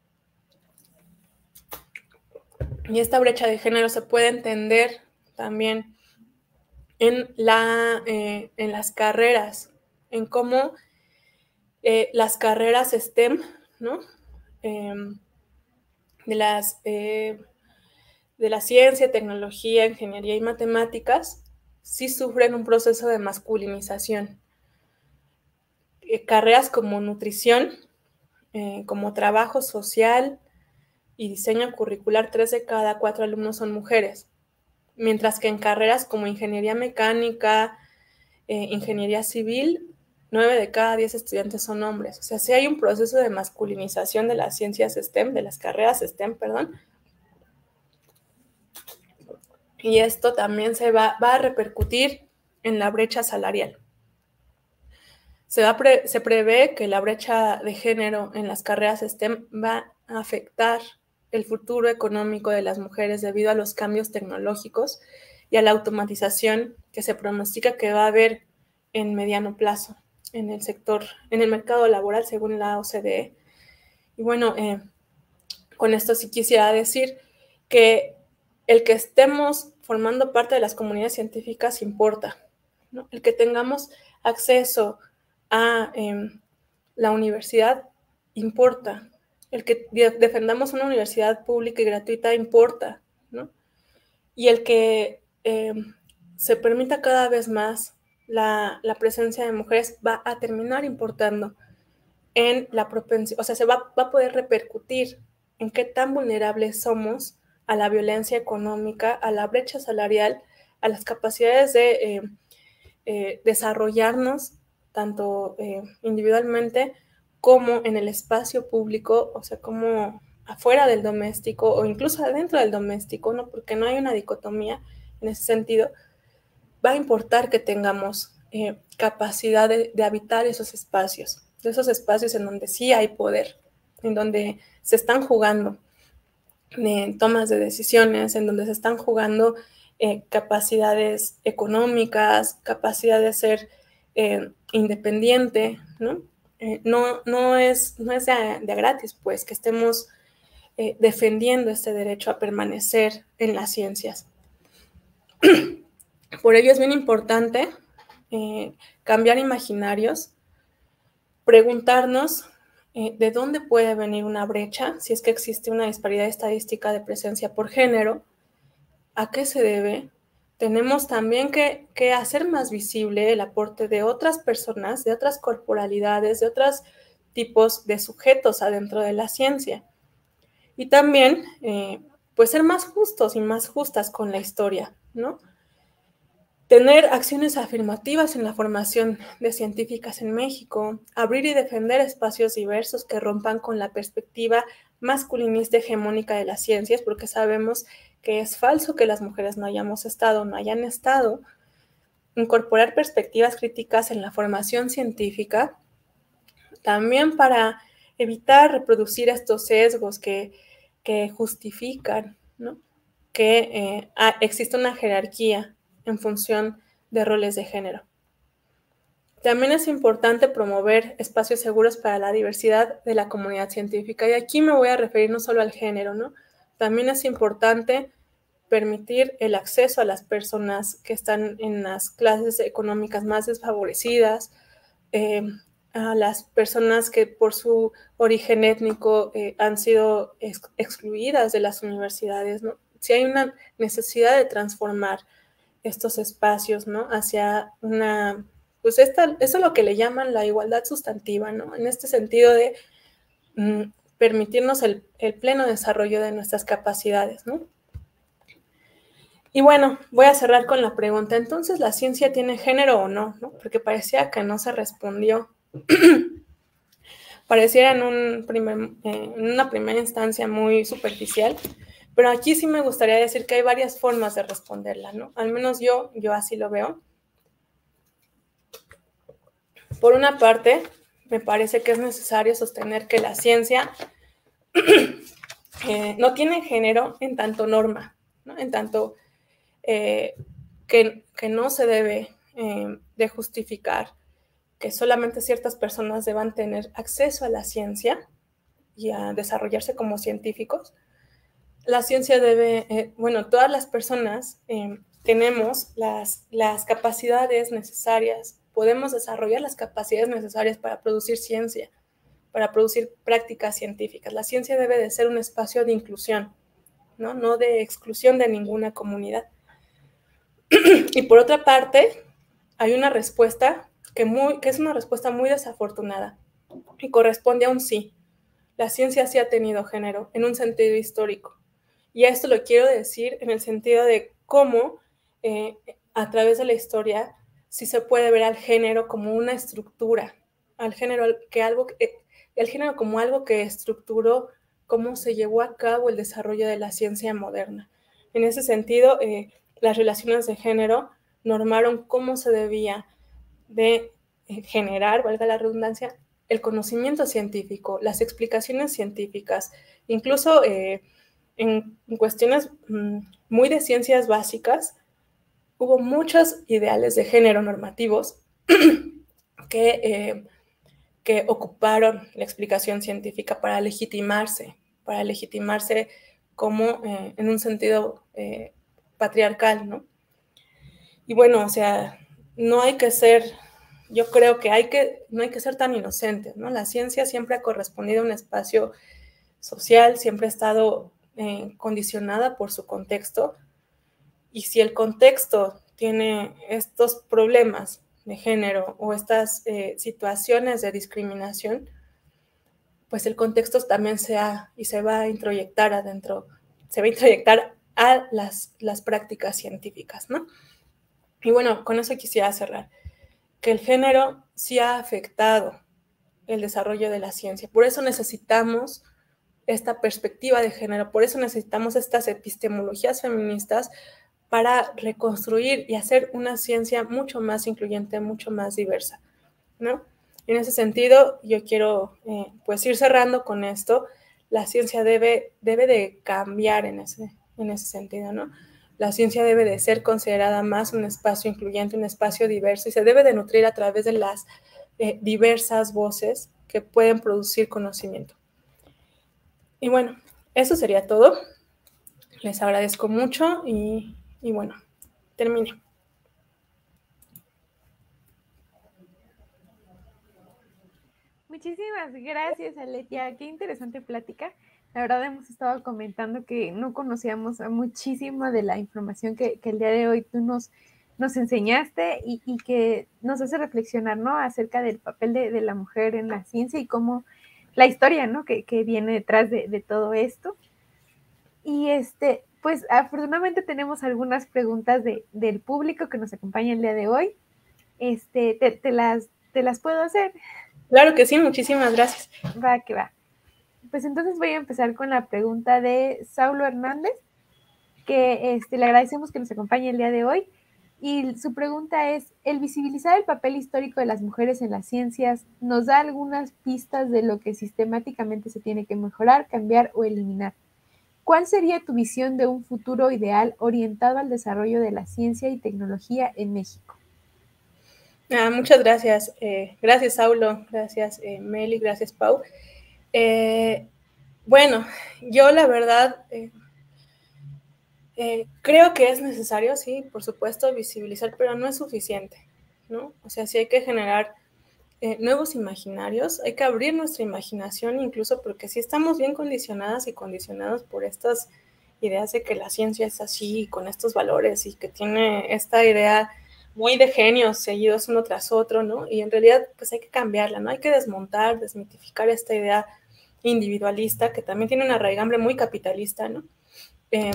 Y esta brecha de género se puede entender también en, la, eh, en las carreras, en cómo eh, las carreras STEM, ¿no? Eh, de las... Eh, de la ciencia, tecnología, ingeniería y matemáticas, sí sufren un proceso de masculinización. Eh, carreras como nutrición, eh, como trabajo social y diseño curricular, tres de cada cuatro alumnos son mujeres, mientras que en carreras como ingeniería mecánica, eh, ingeniería civil, nueve de cada diez estudiantes son hombres. O sea, sí hay un proceso de masculinización de las ciencias STEM, de las carreras STEM, perdón. Y esto también se va, va a repercutir en la brecha salarial. Se, va pre se prevé que la brecha de género en las carreras STEM va a afectar el futuro económico de las mujeres debido a los cambios tecnológicos y a la automatización que se pronostica que va a haber en mediano plazo en el sector, en el mercado laboral, según la O C D E. Y bueno, eh, con esto sí quisiera decir que el que estemos formando parte de las comunidades científicas importa, ¿no? El que tengamos acceso a eh, la universidad importa, el que de defendamos una universidad pública y gratuita importa, ¿no? Y el que eh, se permita cada vez más la, la presencia de mujeres va a terminar importando en la propensión, o sea, se va, va a poder repercutir en qué tan vulnerables somos a la violencia económica, a la brecha salarial, a las capacidades de eh, eh, desarrollarnos tanto eh, individualmente como en el espacio público, o sea, como afuera del doméstico o incluso adentro del doméstico, ¿no? Porque no hay una dicotomía en ese sentido. Va a importar que tengamos eh, capacidad de, de habitar esos espacios, de esos espacios en donde sí hay poder, en donde se están jugando eh, tomas de decisiones, en donde se están jugando eh, capacidades económicas, capacidad de ser eh, independiente, ¿no? Eh, no, no es, no es de, de gratis, pues, que estemos eh, defendiendo este derecho a permanecer en las ciencias. Por ello es bien importante eh, cambiar imaginarios, preguntarnos eh, de dónde puede venir una brecha, si es que existe una disparidad estadística de presencia por género, a qué se debe. Tenemos también que, que hacer más visible el aporte de otras personas, de otras corporalidades, de otros tipos de sujetos adentro de la ciencia. Y también, eh, pues, ser más justos y más justas con la historia, ¿no? Tener acciones afirmativas en la formación de científicas en México, abrir y defender espacios diversos que rompan con la perspectiva masculinista hegemónica de las ciencias, porque sabemos que es falso que las mujeres no hayamos estado, no hayan estado. Incorporar perspectivas críticas en la formación científica, también para evitar reproducir estos sesgos que, que justifican, ¿no? que eh, existe una jerarquía en función de roles de género. También es importante promover espacios seguros para la diversidad de la comunidad científica. Y aquí me voy a referir no solo al género, ¿no? También es importante permitir el acceso a las personas que están en las clases económicas más desfavorecidas, eh, a las personas que por su origen étnico eh, han sido ex excluidas de las universidades, ¿no? Si hay una necesidad de transformar estos espacios, ¿no? Hacia una, pues esta, eso es lo que le llaman la igualdad sustantiva, ¿no? En este sentido de mm, permitirnos el, el pleno desarrollo de nuestras capacidades, ¿no? Y bueno, voy a cerrar con la pregunta, ¿entonces la ciencia tiene género o no? ¿no? Porque parecía que no se respondió. Pareciera en, un primer, eh, en una primera instancia muy superficial, pero aquí sí me gustaría decir que hay varias formas de responderla, ¿no? Al menos yo, yo así lo veo. Por una parte, me parece que es necesario sostener que la ciencia eh, no tiene género en tanto norma, ¿no? En tanto eh, que, que no se debe eh, de justificar que solamente ciertas personas deban tener acceso a la ciencia y a desarrollarse como científicos. La ciencia debe, eh, bueno, todas las personas eh, tenemos las, las capacidades necesarias, podemos desarrollar las capacidades necesarias para producir ciencia, para producir prácticas científicas. La ciencia debe de ser un espacio de inclusión, ¿no? No de exclusión de ninguna comunidad. Y por otra parte, hay una respuesta que, muy, que es una respuesta muy desafortunada y corresponde a un sí. La ciencia sí ha tenido género en un sentido histórico. Y a esto lo quiero decir en el sentido de cómo eh, a través de la historia sí se puede ver al género como una estructura, al género, que algo, eh, el género como algo que estructuró cómo se llevó a cabo el desarrollo de la ciencia moderna. En ese sentido, eh, las relaciones de género normaron cómo se debía de generar, valga la redundancia, el conocimiento científico, las explicaciones científicas, incluso eh, en, en cuestiones mmm, muy de ciencias básicas, hubo muchos ideales de género normativos que, eh, que ocuparon la explicación científica para legitimarse, para legitimarse como eh, en un sentido eh, patriarcal, ¿no? Y bueno, o sea, no hay que ser, yo creo que, hay que no hay que ser tan inocentes, ¿no? La ciencia siempre ha correspondido a un espacio social, siempre ha estado eh, condicionada por su contexto, y si el contexto tiene estos problemas de género o estas eh, situaciones de discriminación, pues el contexto también se ha y se va a introyectar adentro, se va a introyectar a las, las prácticas científicas, ¿no? Y bueno, con eso quisiera cerrar, que el género sí ha afectado el desarrollo de la ciencia. Por eso necesitamos esta perspectiva de género, por eso necesitamos estas epistemologías feministas para reconstruir y hacer una ciencia mucho más incluyente, mucho más diversa, ¿no? En ese sentido, yo quiero eh, pues ir cerrando con esto. La ciencia debe, debe de cambiar en ese, en ese sentido, ¿no? La ciencia debe de ser considerada más un espacio incluyente, un espacio diverso, y se debe de nutrir a través de las eh, diversas voces que pueden producir conocimiento. Y bueno, eso sería todo. Les agradezco mucho y, y bueno, terminé. Muchísimas gracias, Aletia. Qué interesante plática. La verdad hemos estado comentando que no conocíamos muchísimo de la información que, que el día de hoy tú nos, nos enseñaste y, y que nos hace reflexionar, ¿no? Acerca del papel de, de la mujer en la ciencia y cómo la historia, ¿no? Que, que viene detrás de, de todo esto. Y este, pues afortunadamente tenemos algunas preguntas de, del público que nos acompaña el día de hoy. Este, te, te, las, te las puedo hacer. Claro que sí, muchísimas gracias. Va, que va. Pues entonces voy a empezar con la pregunta de Saulo Hernández, que este, le agradecemos que nos acompañe el día de hoy. Y su pregunta es, ¿el visibilizar el papel histórico de las mujeres en las ciencias nos da algunas pistas de lo que sistemáticamente se tiene que mejorar, cambiar o eliminar? ¿Cuál sería tu visión de un futuro ideal orientado al desarrollo de la ciencia y tecnología en México? Ah, muchas gracias. Eh, gracias, Saulo. Gracias, eh, Meli. Gracias, Pau. Eh, bueno, yo la verdad eh, eh, creo que es necesario, sí, por supuesto, visibilizar, pero no es suficiente, ¿no? O sea, sí hay que generar eh, nuevos imaginarios, hay que abrir nuestra imaginación, incluso porque sí estamos bien condicionadas y condicionados por estas ideas de que la ciencia es así, con estos valores, y que tiene esta idea muy de genios seguidos uno tras otro, ¿no? Y en realidad, pues hay que cambiarla, ¿no? Hay que desmontar, desmitificar esta idea individualista que también tiene una raigambre muy capitalista, ¿no? Eh,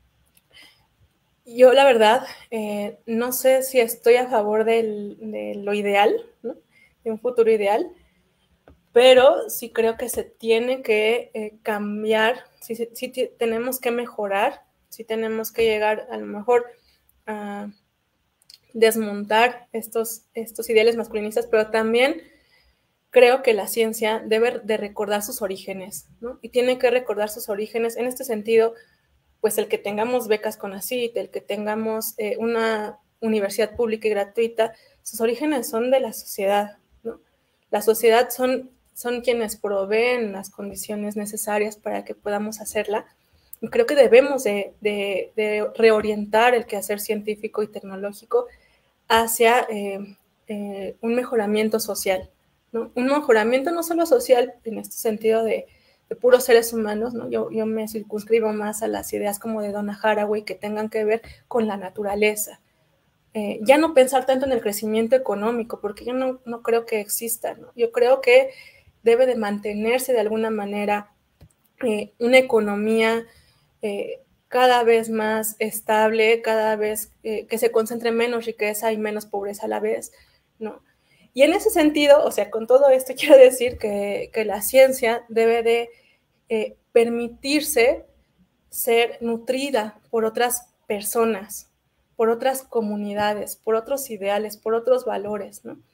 yo, la verdad, eh, no sé si estoy a favor del, de lo ideal, ¿no? De un futuro ideal, pero sí creo que se tiene que eh, cambiar, sí, sí, sí tenemos que mejorar, sí tenemos que llegar a lo mejor a desmontar estos, estos ideales masculinistas, pero también creo que la ciencia debe de recordar sus orígenes, ¿no? Y tiene que recordar sus orígenes en este sentido, pues el que tengamos becas CONACYT, el que tengamos eh, una universidad pública y gratuita, sus orígenes son de la sociedad, ¿no? La sociedad son, son quienes proveen las condiciones necesarias para que podamos hacerla. Y creo que debemos de, de, de reorientar el quehacer científico y tecnológico hacia eh, eh, un mejoramiento social, ¿no? Un mejoramiento no solo social en este sentido de, de puros seres humanos, ¿no? Yo, yo me circunscribo más a las ideas como de Donna Haraway que tengan que ver con la naturaleza. Eh, ya no pensar tanto en el crecimiento económico, porque yo no, no creo que exista, ¿no? Yo creo que debe de mantenerse de alguna manera eh, una economía eh, cada vez más estable, cada vez eh, que se concentre menos riqueza y menos pobreza a la vez, ¿no? Y en ese sentido, o sea, con todo esto quiero decir que, que la ciencia debe de eh, permitirse ser nutrida por otras personas, por otras comunidades, por otros ideales, por otros valores, ¿no?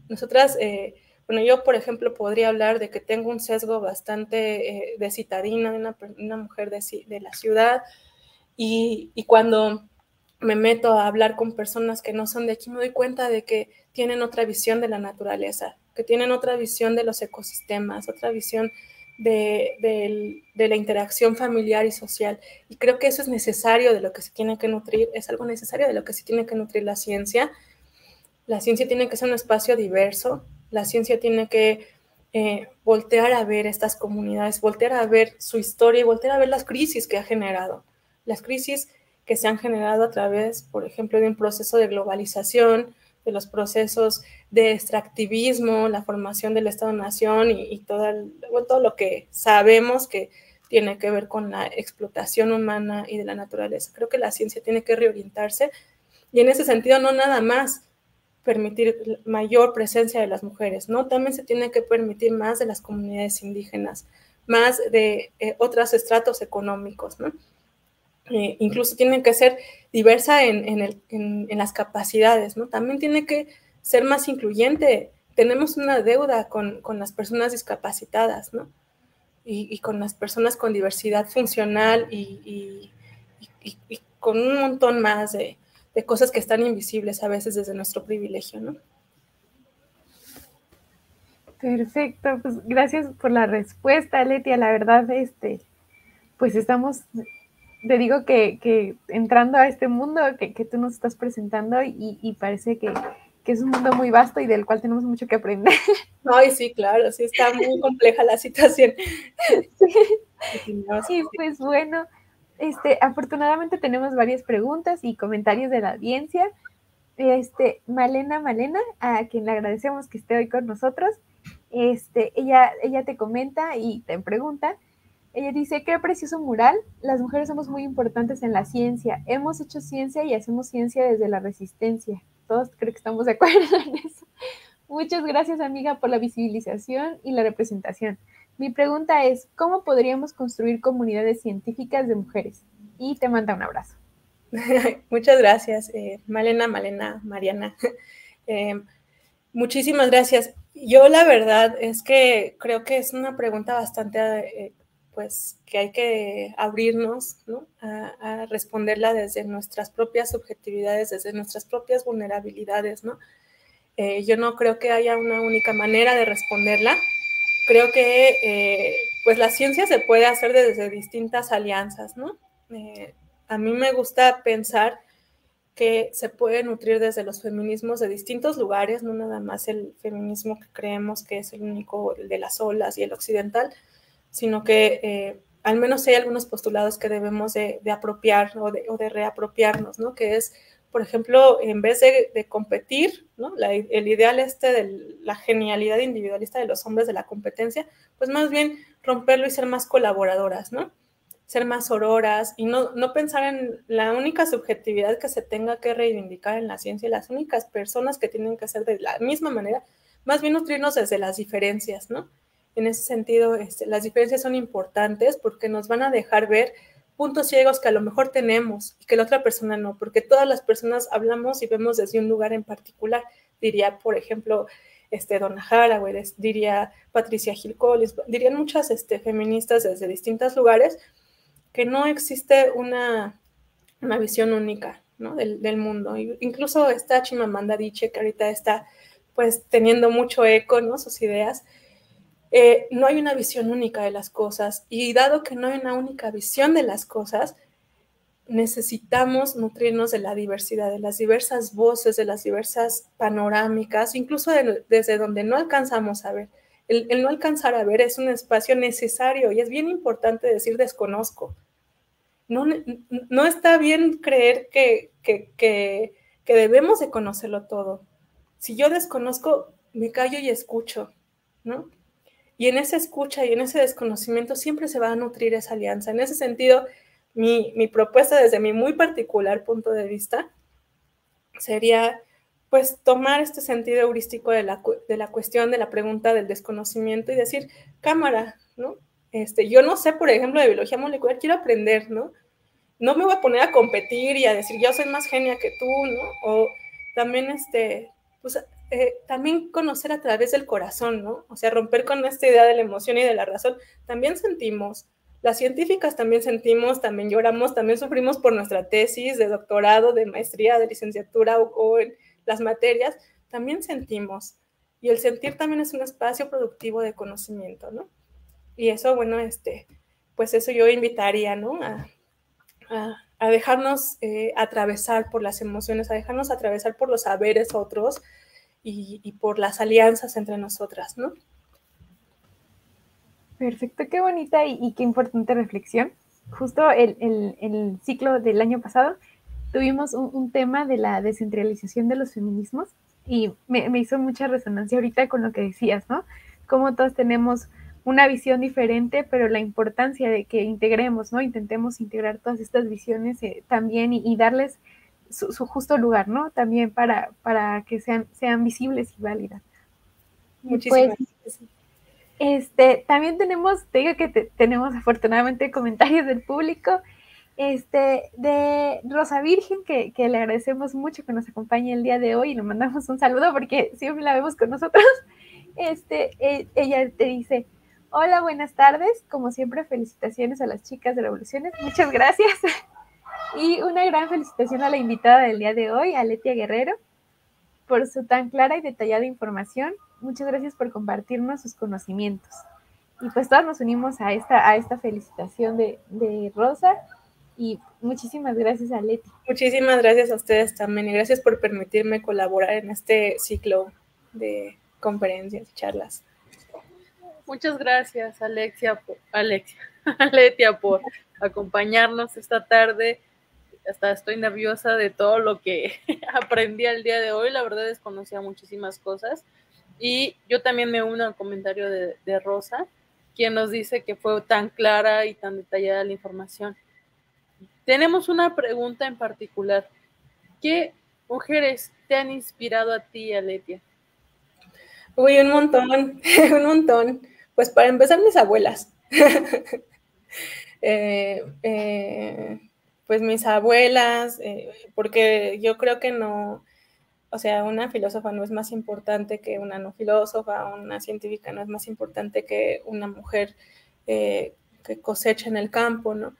Nosotras, eh, bueno, yo, por ejemplo, podría hablar de que tengo un sesgo bastante eh, de citadina, de una, una mujer de, de la ciudad, y, y cuando me meto a hablar con personas que no son de aquí, me doy cuenta de que tienen otra visión de la naturaleza, que tienen otra visión de los ecosistemas, otra visión de, de, de la interacción familiar y social. Y creo que eso es necesario de lo que se tiene que nutrir, es algo necesario de lo que se tiene que nutrir la ciencia. La ciencia tiene que ser un espacio diverso, la ciencia tiene que eh, voltear a ver estas comunidades, voltear a ver su historia y voltear a ver las crisis que ha generado. Las crisis que se han generado a través, por ejemplo, de un proceso de globalización, de los procesos de extractivismo, la formación del Estado-Nación y, y todo, el, bueno, todo lo que sabemos que tiene que ver con la explotación humana y de la naturaleza. Creo que la ciencia tiene que reorientarse y en ese sentido no nada más permitir mayor presencia de las mujeres, ¿no? También se tiene que permitir más de las comunidades indígenas, más de eh, otros estratos económicos, ¿no? Eh, incluso tiene que ser diversa en, en, el, en, en las capacidades, ¿no? También tiene que ser más incluyente. Tenemos una deuda con, con las personas discapacitadas, ¿no? Y, y con las personas con diversidad funcional y, y, y, y con un montón más de, de cosas que están invisibles a veces desde nuestro privilegio, ¿no? Perfecto, pues gracias por la respuesta, Letia. La verdad, este, pues estamos, te digo que, que entrando a este mundo que, que tú nos estás presentando y, y parece que, que es un mundo muy vasto y del cual tenemos mucho que aprender. Ay, sí, claro, sí está muy compleja la situación. Sí. Y pues bueno, este, afortunadamente tenemos varias preguntas y comentarios de la audiencia. Este, Malena Malena, a quien le agradecemos que esté hoy con nosotros, este, ella, ella te comenta y te pregunta, ella dice, qué precioso mural, las mujeres somos muy importantes en la ciencia, hemos hecho ciencia y hacemos ciencia desde la resistencia. Todos creo que estamos de acuerdo en eso. Muchas gracias, amiga, por la visibilización y la representación. Mi pregunta es, ¿cómo podríamos construir comunidades científicas de mujeres? Y te manda un abrazo. Muchas gracias, eh, Malena, Malena, Mariana. Eh, muchísimas gracias. Yo la verdad es que creo que es una pregunta bastante, eh, pues, que hay que abrirnos, ¿no? A, a responderla desde nuestras propias subjetividades, desde nuestras propias vulnerabilidades, ¿no? Eh, yo no creo que haya una única manera de responderla. Creo que, eh, pues, la ciencia se puede hacer desde distintas alianzas, ¿no? Eh, a mí me gusta pensar que se puede nutrir desde los feminismos de distintos lugares, no nada más el feminismo que creemos que es el único, el de las olas y el occidental, sino que eh, al menos hay algunos postulados que debemos de, de apropiar o de, o de reapropiarnos, ¿no? Que es, por ejemplo, en vez de, de competir, ¿no? La, el ideal este de la genialidad individualista de los hombres de la competencia, pues más bien romperlo y ser más colaboradoras, ¿no? Ser más sororas y no, no pensar en la única subjetividad que se tenga que reivindicar en la ciencia, las únicas personas que tienen que ser de la misma manera, más bien nutrirnos desde las diferencias, ¿no? En ese sentido, este, las diferencias son importantes porque nos van a dejar ver puntos ciegos que a lo mejor tenemos y que la otra persona no, porque todas las personas hablamos y vemos desde un lugar en particular, diría, por ejemplo, este, Donna Haraway, diría Patricia Hill Collins, dirían muchas este, feministas desde distintos lugares, que no existe una, una visión única, ¿no? del, del mundo. Incluso está Chimamanda Adichie, que ahorita está pues teniendo mucho eco, ¿no? Sus ideas. Eh, no hay una visión única de las cosas y dado que no hay una única visión de las cosas, necesitamos nutrirnos de la diversidad, de las diversas voces, de las diversas panorámicas, incluso de, desde donde no alcanzamos a ver. El, el no alcanzar a ver es un espacio necesario y es bien importante decir desconozco. No, no está bien creer que, que, que, que debemos de conocerlo todo. Si yo desconozco, me callo y escucho, ¿no? Y en esa escucha y en ese desconocimiento siempre se va a nutrir esa alianza. En ese sentido, mi, mi propuesta desde mi muy particular punto de vista sería, pues, tomar este sentido heurístico de la, de la cuestión, de la pregunta del desconocimiento y decir, cámara, ¿no? Este, yo no sé, por ejemplo, de biología molecular, quiero aprender, ¿no? No me voy a poner a competir y a decir, yo soy más genia que tú, ¿no? O también, este, pues, eh, también conocer a través del corazón, ¿no? O sea, romper con esta idea de la emoción y de la razón. También sentimos, las científicas también sentimos, también lloramos, también sufrimos por nuestra tesis de doctorado, de maestría, de licenciatura o, o en las materias, también sentimos. Y el sentir también es un espacio productivo de conocimiento, ¿no? Y eso, bueno, este, pues eso yo invitaría, ¿no? A, a, a dejarnos eh, atravesar por las emociones, a dejarnos atravesar por los saberes otros y, y por las alianzas entre nosotras, ¿no? Perfecto, qué bonita y, y qué importante reflexión. Justo el, el, el, ciclo del año pasado tuvimos un, un, tema de la descentralización de los feminismos y me, me hizo mucha resonancia ahorita con lo que decías, ¿no? Cómo todos tenemos una visión diferente, pero la importancia de que integremos, ¿no? Intentemos integrar todas estas visiones eh, también y, y darles su, su, justo lugar, ¿no? También para, para que sean, sean visibles y válidas. Muchísimas pues, gracias. Este, también tenemos, te digo que te, tenemos afortunadamente comentarios del público, este, de Rosa Virgen, que, que le agradecemos mucho que nos acompañe el día de hoy y le mandamos un saludo porque siempre la vemos con nosotros. Este, eh, ella te dice, hola, buenas tardes, como siempre felicitaciones a las chicas de Revoluciones, muchas gracias. Y una gran felicitación a la invitada del día de hoy, a Letia Guerrero, por su tan clara y detallada información. Muchas gracias por compartirnos sus conocimientos. Y pues todos nos unimos a esta, a esta felicitación de, de Rosa y muchísimas gracias a Leti. Muchísimas gracias a ustedes también y gracias por permitirme colaborar en este ciclo de conferencias y charlas. Muchas gracias, Alexia, por, Alexia, Letia, por acompañarnos esta tarde. Hasta estoy nerviosa de todo lo que aprendí el día de hoy. La verdad desconocía muchísimas cosas. Y yo también me uno al comentario de, de Rosa, quien nos dice que fue tan clara y tan detallada la información. Tenemos una pregunta en particular. ¿Qué mujeres te han inspirado a ti, Aletia? Uy, un montón, un montón. Pues para empezar, mis abuelas. eh, eh, pues mis abuelas, eh, porque yo creo que no, o sea, una filósofa no es más importante que una no filósofa, una científica no es más importante que una mujer eh, que cosecha en el campo, ¿no?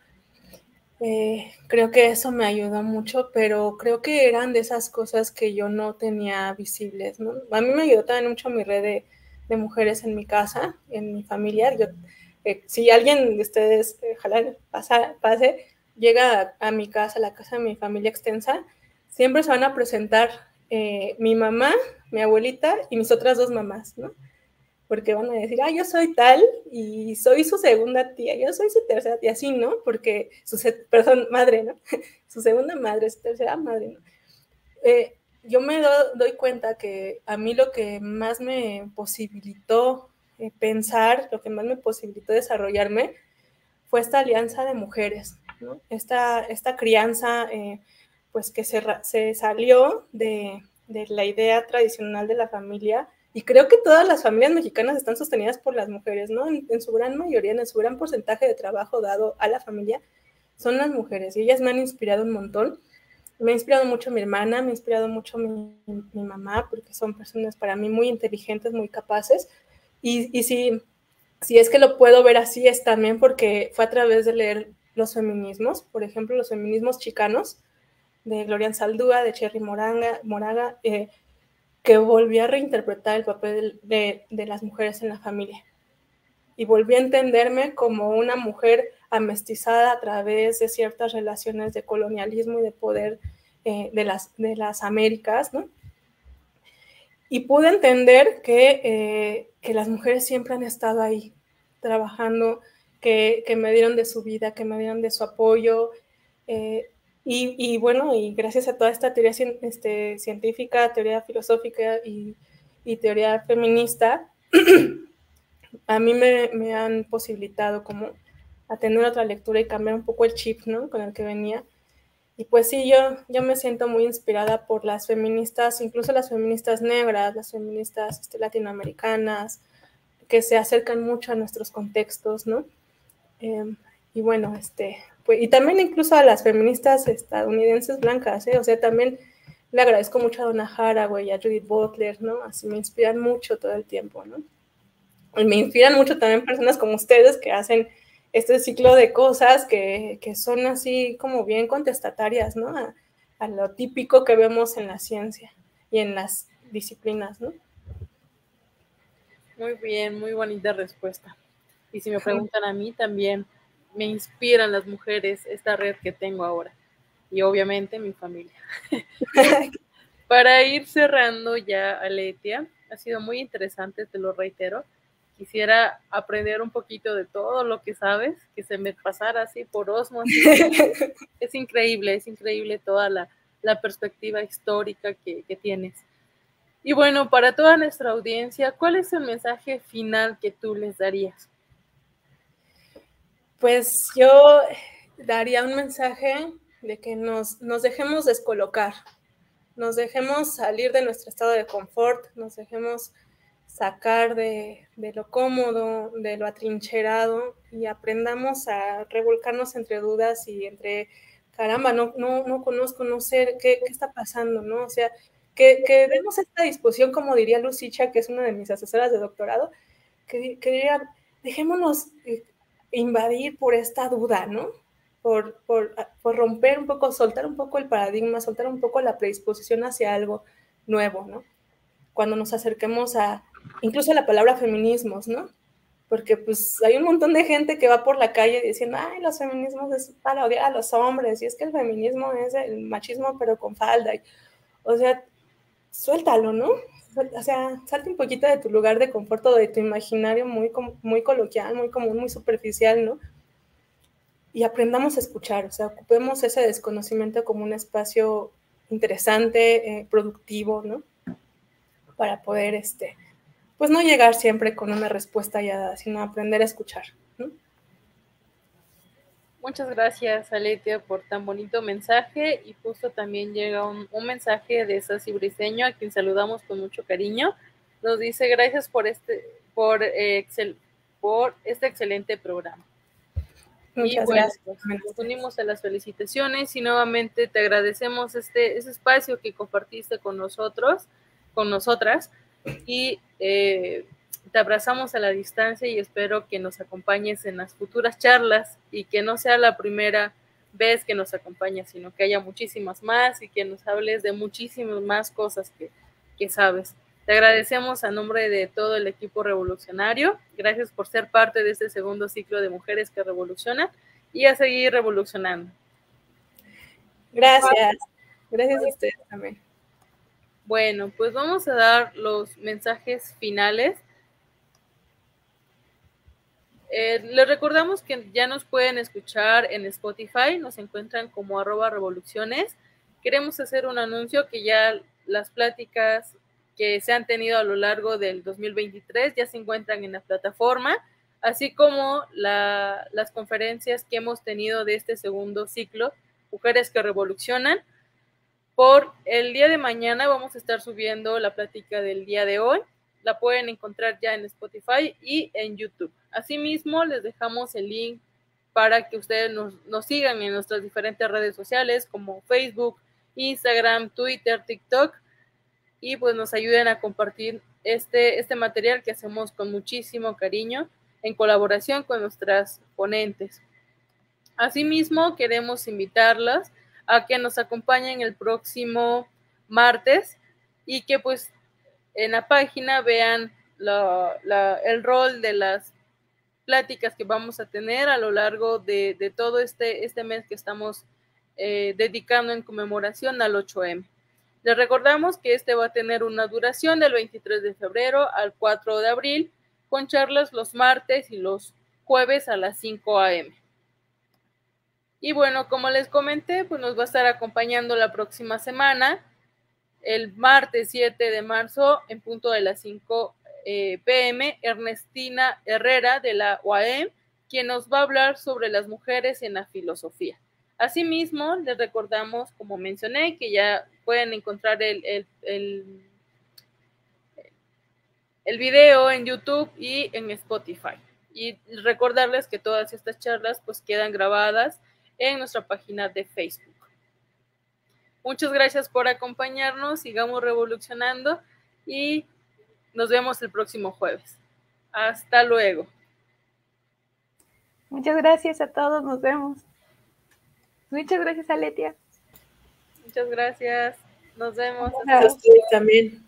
Eh, creo que eso me ayudó mucho, pero creo que eran de esas cosas que yo no tenía visibles, ¿no? A mí me ayudó también mucho mi red de, de mujeres en mi casa, en mi familia. Yo, eh, si alguien de ustedes, eh, ojalá pasa, pase, llega a, a mi casa, a la casa de mi familia extensa, siempre se van a presentar eh, mi mamá, mi abuelita y mis otras dos mamás, ¿no? Porque van a decir, ah, yo soy tal y soy su segunda tía, yo soy su tercera tía, así, ¿no? Porque su, perdón, madre, ¿no? Su segunda madre, su tercera madre, ¿no? Eh, yo me do, doy cuenta que a mí lo que más me posibilitó eh, pensar, lo que más me posibilitó desarrollarme fue esta alianza de mujeres, ¿no? Esta, esta crianza, eh, pues que se, se salió de, de la idea tradicional de la familia. Y creo que todas las familias mexicanas están sostenidas por las mujeres, ¿no? En, en su gran mayoría, en su gran porcentaje de trabajo dado a la familia, son las mujeres. Y ellas me han inspirado un montón. Me ha inspirado mucho mi hermana, me ha inspirado mucho mi, mi mamá, porque son personas para mí muy inteligentes, muy capaces. Y, y si, si es que lo puedo ver así, es también porque fue a través de leer los feminismos, por ejemplo, los feminismos chicanos, de Gloria Saldúa, de Cherry Moraga, Moraga eh, que volví a reinterpretar el papel de, de las mujeres en la familia. Y volví a entenderme como una mujer amestizada a través de ciertas relaciones de colonialismo y de poder eh, de, las, de las Américas, ¿no? Y pude entender que, eh, que las mujeres siempre han estado ahí, trabajando, que, que me dieron de su vida, que me dieron de su apoyo, eh, Y, y bueno, y gracias a toda esta teoría este, científica, teoría filosófica y, y teoría feminista, a mí me, me han posibilitado como a tener otra lectura y cambiar un poco el chip, ¿no? Con el que venía. Y pues sí, yo, yo me siento muy inspirada por las feministas, incluso las feministas negras, las feministas este, latinoamericanas, que se acercan mucho a nuestros contextos, ¿no? Eh, y bueno, este... y también incluso a las feministas estadounidenses blancas, ¿eh? O sea, también le agradezco mucho a Donna Haraway, a Judith Butler, ¿no? Así me inspiran mucho todo el tiempo, ¿no? Y me inspiran mucho también personas como ustedes que hacen este ciclo de cosas que, que son así como bien contestatarias, ¿no? A, a lo típico que vemos en la ciencia y en las disciplinas, ¿no? Muy bien, muy bonita respuesta. Y si me preguntan a mí, también me inspiran las mujeres esta red que tengo ahora. Y obviamente mi familia. Para ir cerrando ya, Aletia, ha sido muy interesante, te lo reitero. Quisiera aprender un poquito de todo lo que sabes, que se me pasara así por osmosis. Es increíble, es increíble toda la, la perspectiva histórica que, que tienes. Y bueno, para toda nuestra audiencia, ¿cuál es el mensaje final que tú les darías? Pues yo daría un mensaje de que nos, nos dejemos descolocar, nos dejemos salir de nuestro estado de confort, nos dejemos sacar de, de lo cómodo, de lo atrincherado y aprendamos a revolcarnos entre dudas y entre, caramba, no, no, no conozco, no sé qué, qué está pasando, ¿no? O sea, que, que demos esta disposición, como diría Lucicha, que es una de mis asesoras de doctorado, que, que diría, dejémonos invadir por esta duda, ¿no? Por, por, por romper un poco, soltar un poco el paradigma, soltar un poco la predisposición hacia algo nuevo, ¿no? Cuando nos acerquemos a, incluso a la palabra feminismos, ¿no? Porque pues hay un montón de gente que va por la calle diciendo, ay, los feminismos es para odiar a los hombres, y es que el feminismo es el machismo pero con falda. Y, o sea, suéltalo, ¿no? O sea, salte un poquito de tu lugar de confort o de tu imaginario muy, muy coloquial, muy común, muy superficial, ¿no? Y aprendamos a escuchar, o sea, ocupemos ese desconocimiento como un espacio interesante, eh, productivo, ¿no? Para poder, este, pues no llegar siempre con una respuesta ya dada, sino aprender a escuchar, ¿no? Muchas gracias, Aletia, por tan bonito mensaje. Y justo también llega un, un mensaje de Sassy Briseño, a quien saludamos con mucho cariño. Nos dice, gracias por este, por, eh, excel, por este excelente programa. Muchas y bueno, gracias. Pues, nos unimos a las felicitaciones y nuevamente te agradecemos este, este espacio que compartiste con nosotros, con nosotras, y eh, te abrazamos a la distancia y espero que nos acompañes en las futuras charlas y que no sea la primera vez que nos acompañes, sino que haya muchísimas más y que nos hables de muchísimas más cosas que, que sabes. Te agradecemos a nombre de todo el equipo revolucionario. Gracias por ser parte de este segundo ciclo de Mujeres que Revolucionan y a seguir revolucionando. Gracias. Gracias a ustedes también. Bueno, pues vamos a dar los mensajes finales. Eh, les recordamos que ya nos pueden escuchar en Spotify, nos encuentran como arroba revoluciones. Queremos hacer un anuncio que ya las pláticas que se han tenido a lo largo del dos mil veintitrés ya se encuentran en la plataforma, así como la, las conferencias que hemos tenido de este segundo ciclo, Mujeres que Revolucionan. Por el día de mañana vamos a estar subiendo la plática del día de hoy. La pueden encontrar ya en Spotify y en YouTube. Asimismo, les dejamos el link para que ustedes nos, nos sigan en nuestras diferentes redes sociales como Facebook, Instagram, Twitter, TikTok, y pues nos ayuden a compartir este, este material que hacemos con muchísimo cariño en colaboración con nuestras ponentes. Asimismo, queremos invitarlas a que nos acompañen el próximo martes y que pues en la página vean la, la, el rol de las pláticas que vamos a tener a lo largo de, de todo este, este mes que estamos eh, dedicando en conmemoración al ocho eme. Les recordamos que este va a tener una duración del veintitrés de febrero al cuatro de abril, con charlas los martes y los jueves a las cinco a eme. Y bueno, como les comenté, pues nos va a estar acompañando la próxima semana, el martes siete de marzo, en punto de las cinco eh, pe eme, Ernestina Herrera de la U A M, quien nos va a hablar sobre las mujeres en la filosofía. Asimismo, les recordamos, como mencioné, que ya pueden encontrar el, el, el, el video en YouTube y en Spotify. Y recordarles que todas estas charlas pues quedan grabadas en nuestra página de Facebook. muchas gracias por acompañarnos, sigamos revolucionando y nos vemos el próximo jueves. Hasta luego. Muchas gracias a todos, nos vemos. Muchas gracias, Aletia. Muchas gracias, nos vemos. Hasta luego también.